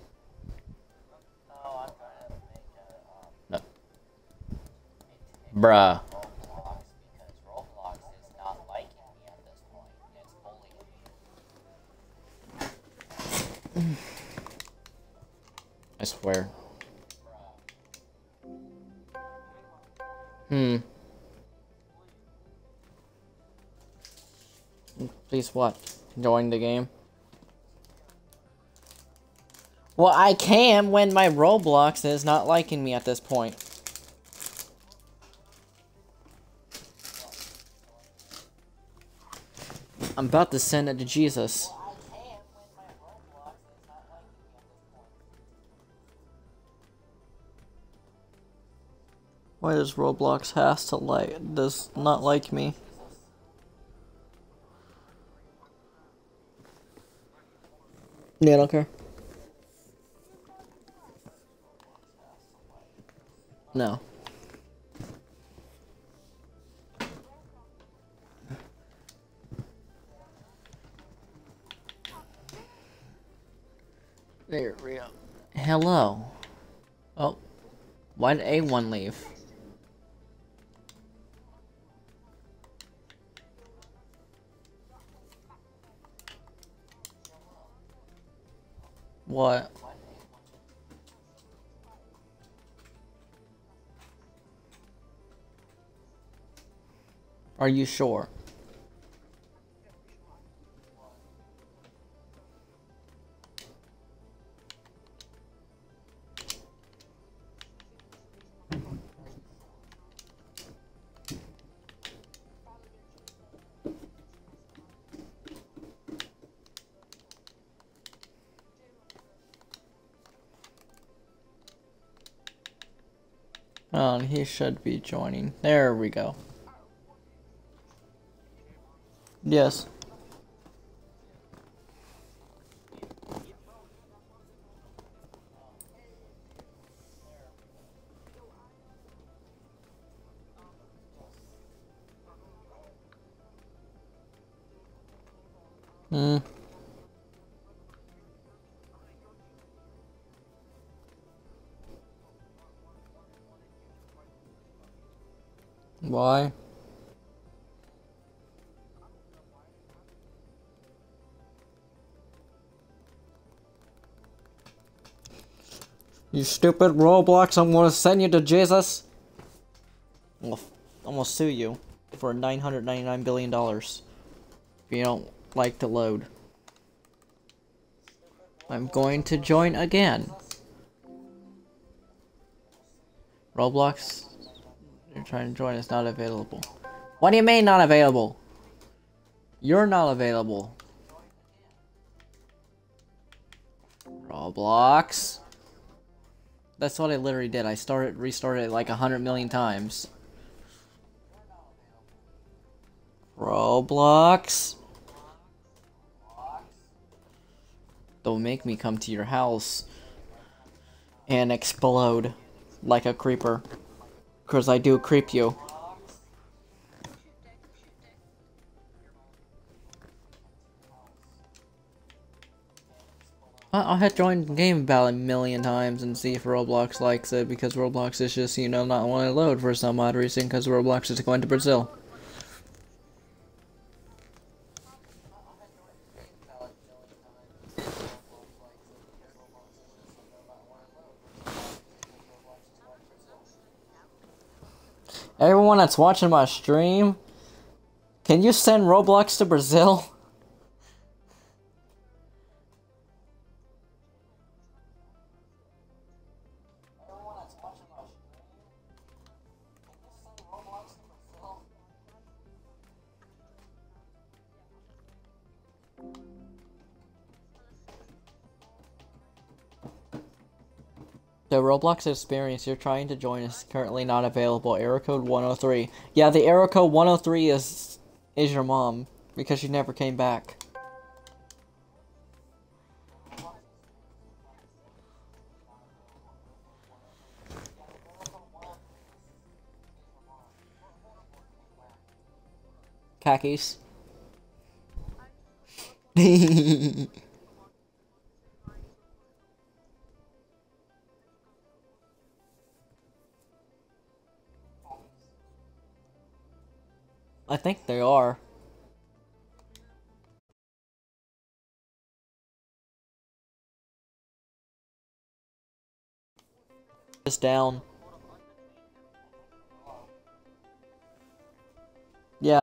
No. Bruh. I swear. Please what? Join the game? Well, I can when my Roblox is not liking me at this point. I'm about to send it to Jesus. Why does Roblox does not like me? Yeah, I don't care. No. There we go. Hello. Oh. Why did A1 leave? What? Are you sure? Oh, he should be joining. There we go. Yes. Hmm. Why? You stupid Roblox, I'm gonna send you to Jesus. I'm gonna sue you for $999 billion if you don't like to load. I'm going to join again. Roblox, you're trying to join, is not available. What do you mean not available? You're not available. Roblox. That's what I literally did. I restarted it like 100 million times. Roblox. Don't make me come to your house and explode like a creeper. Because I do creep you. I'll have joined the game about 1,000,000 times and see if Roblox likes it, because Roblox is just, you know, not wanting to load for some odd reason, because Roblox is going to Brazil. Everyone that's watching my stream, can you send Roblox to Brazil? The Roblox experience you're trying to join is currently not available. Error code 103. Yeah, the error code 103 is your mom, because she never came back. Khakis. I think they are. It's down. Yeah.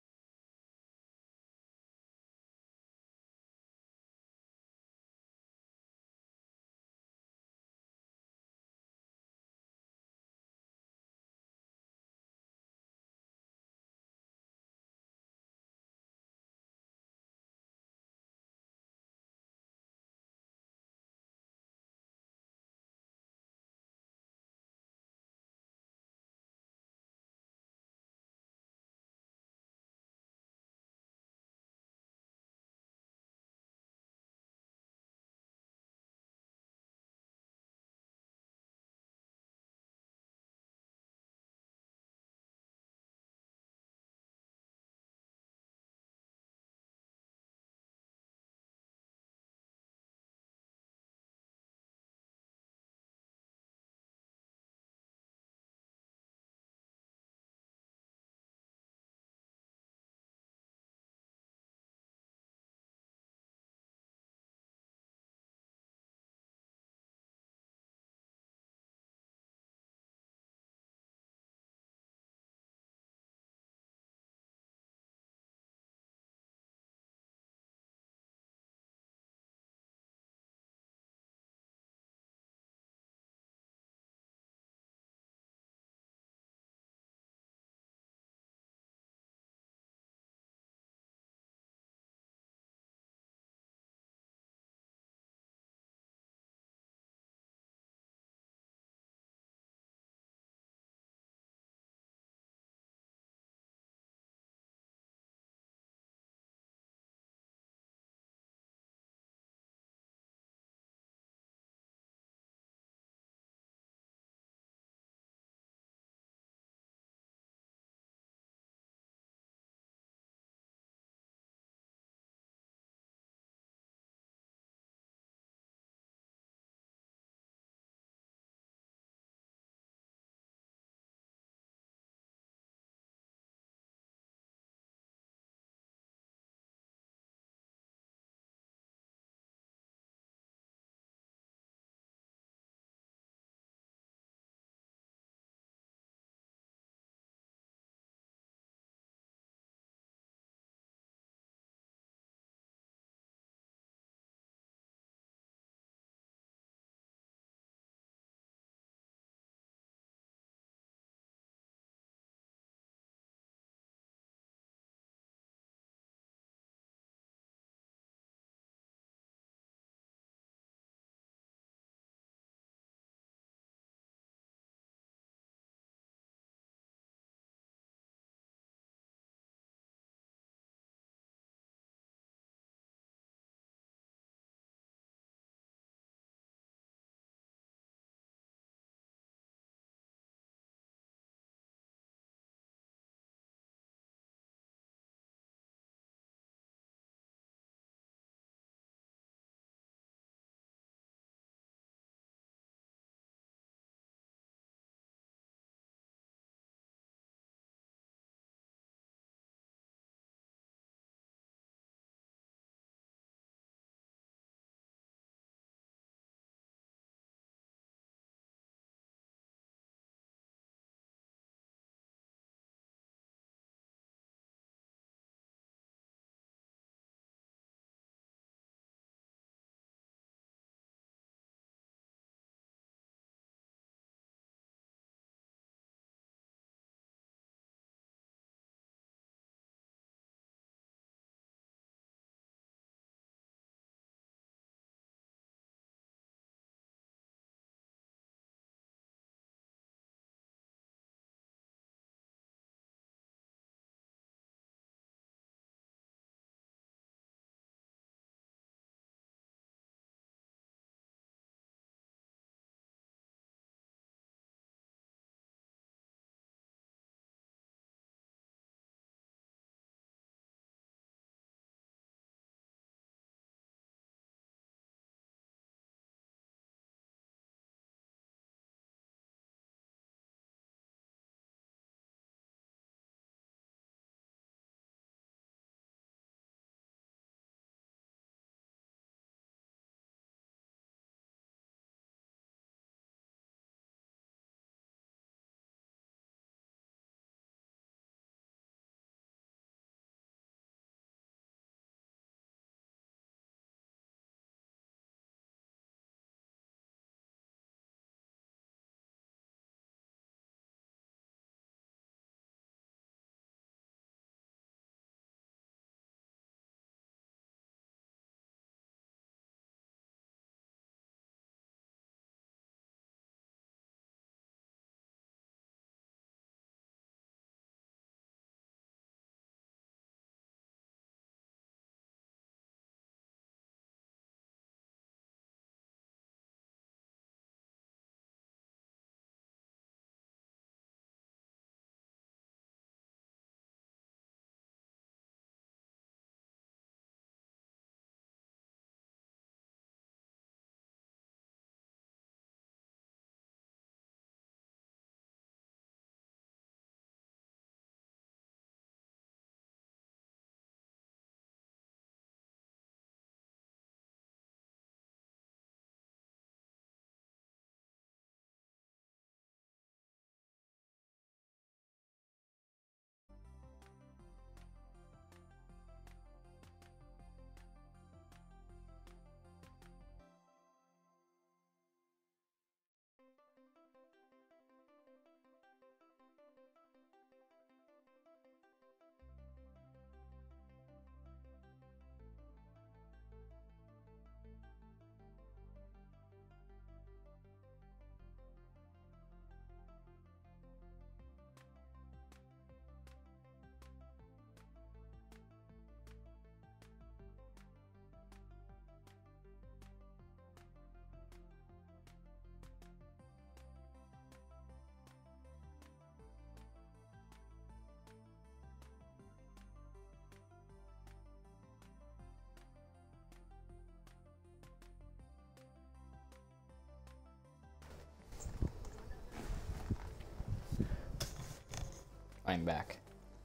I'm back.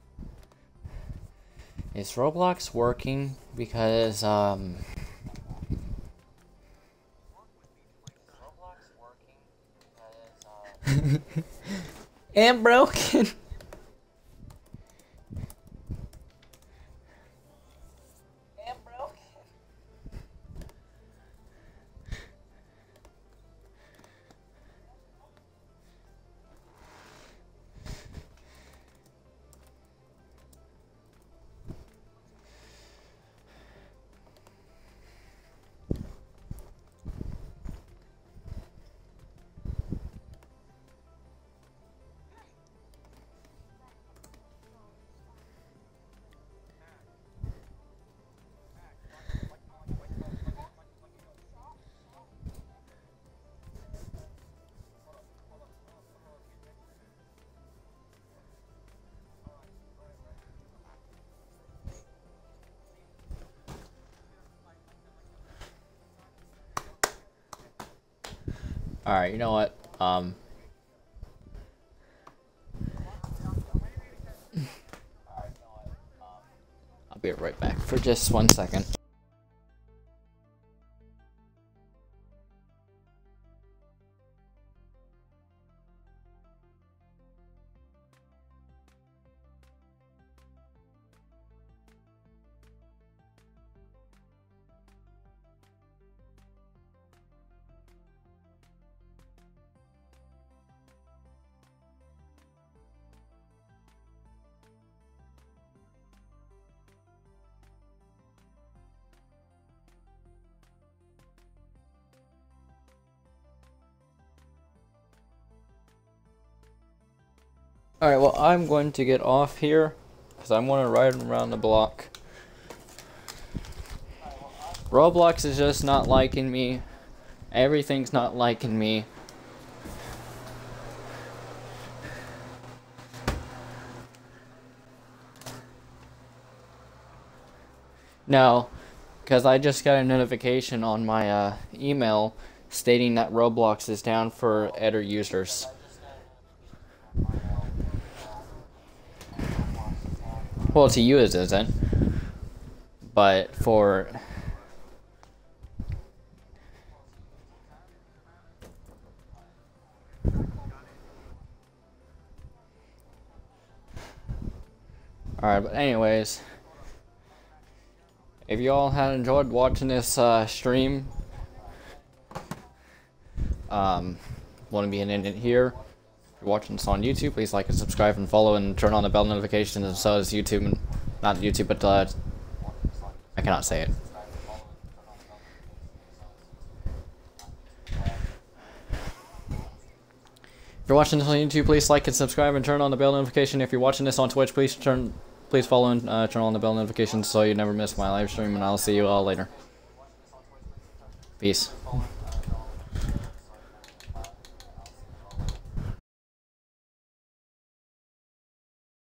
Is Roblox working? Because, And broken. alright, you know what? I'll be right back for just 1 second. Alright, well, I'm going to get off here, because I'm going to ride around the block. Roblox is just not liking me. Everything's not liking me. No, because I just got a notification on my email stating that Roblox is down for other users. Well, to you it isn't, but for... Alright, but anyways, if you all had enjoyed watching this stream, want to be in it here. If you're watching this on YouTube, please like and subscribe and follow and turn on the bell notifications, and so does YouTube, and not YouTube, but I cannot say it. If you're watching this on YouTube, please like and subscribe and turn on the bell notification. If you're watching this on Twitch, please follow and turn on the bell notifications so you never miss my live stream, and I'll see you all later. Peace.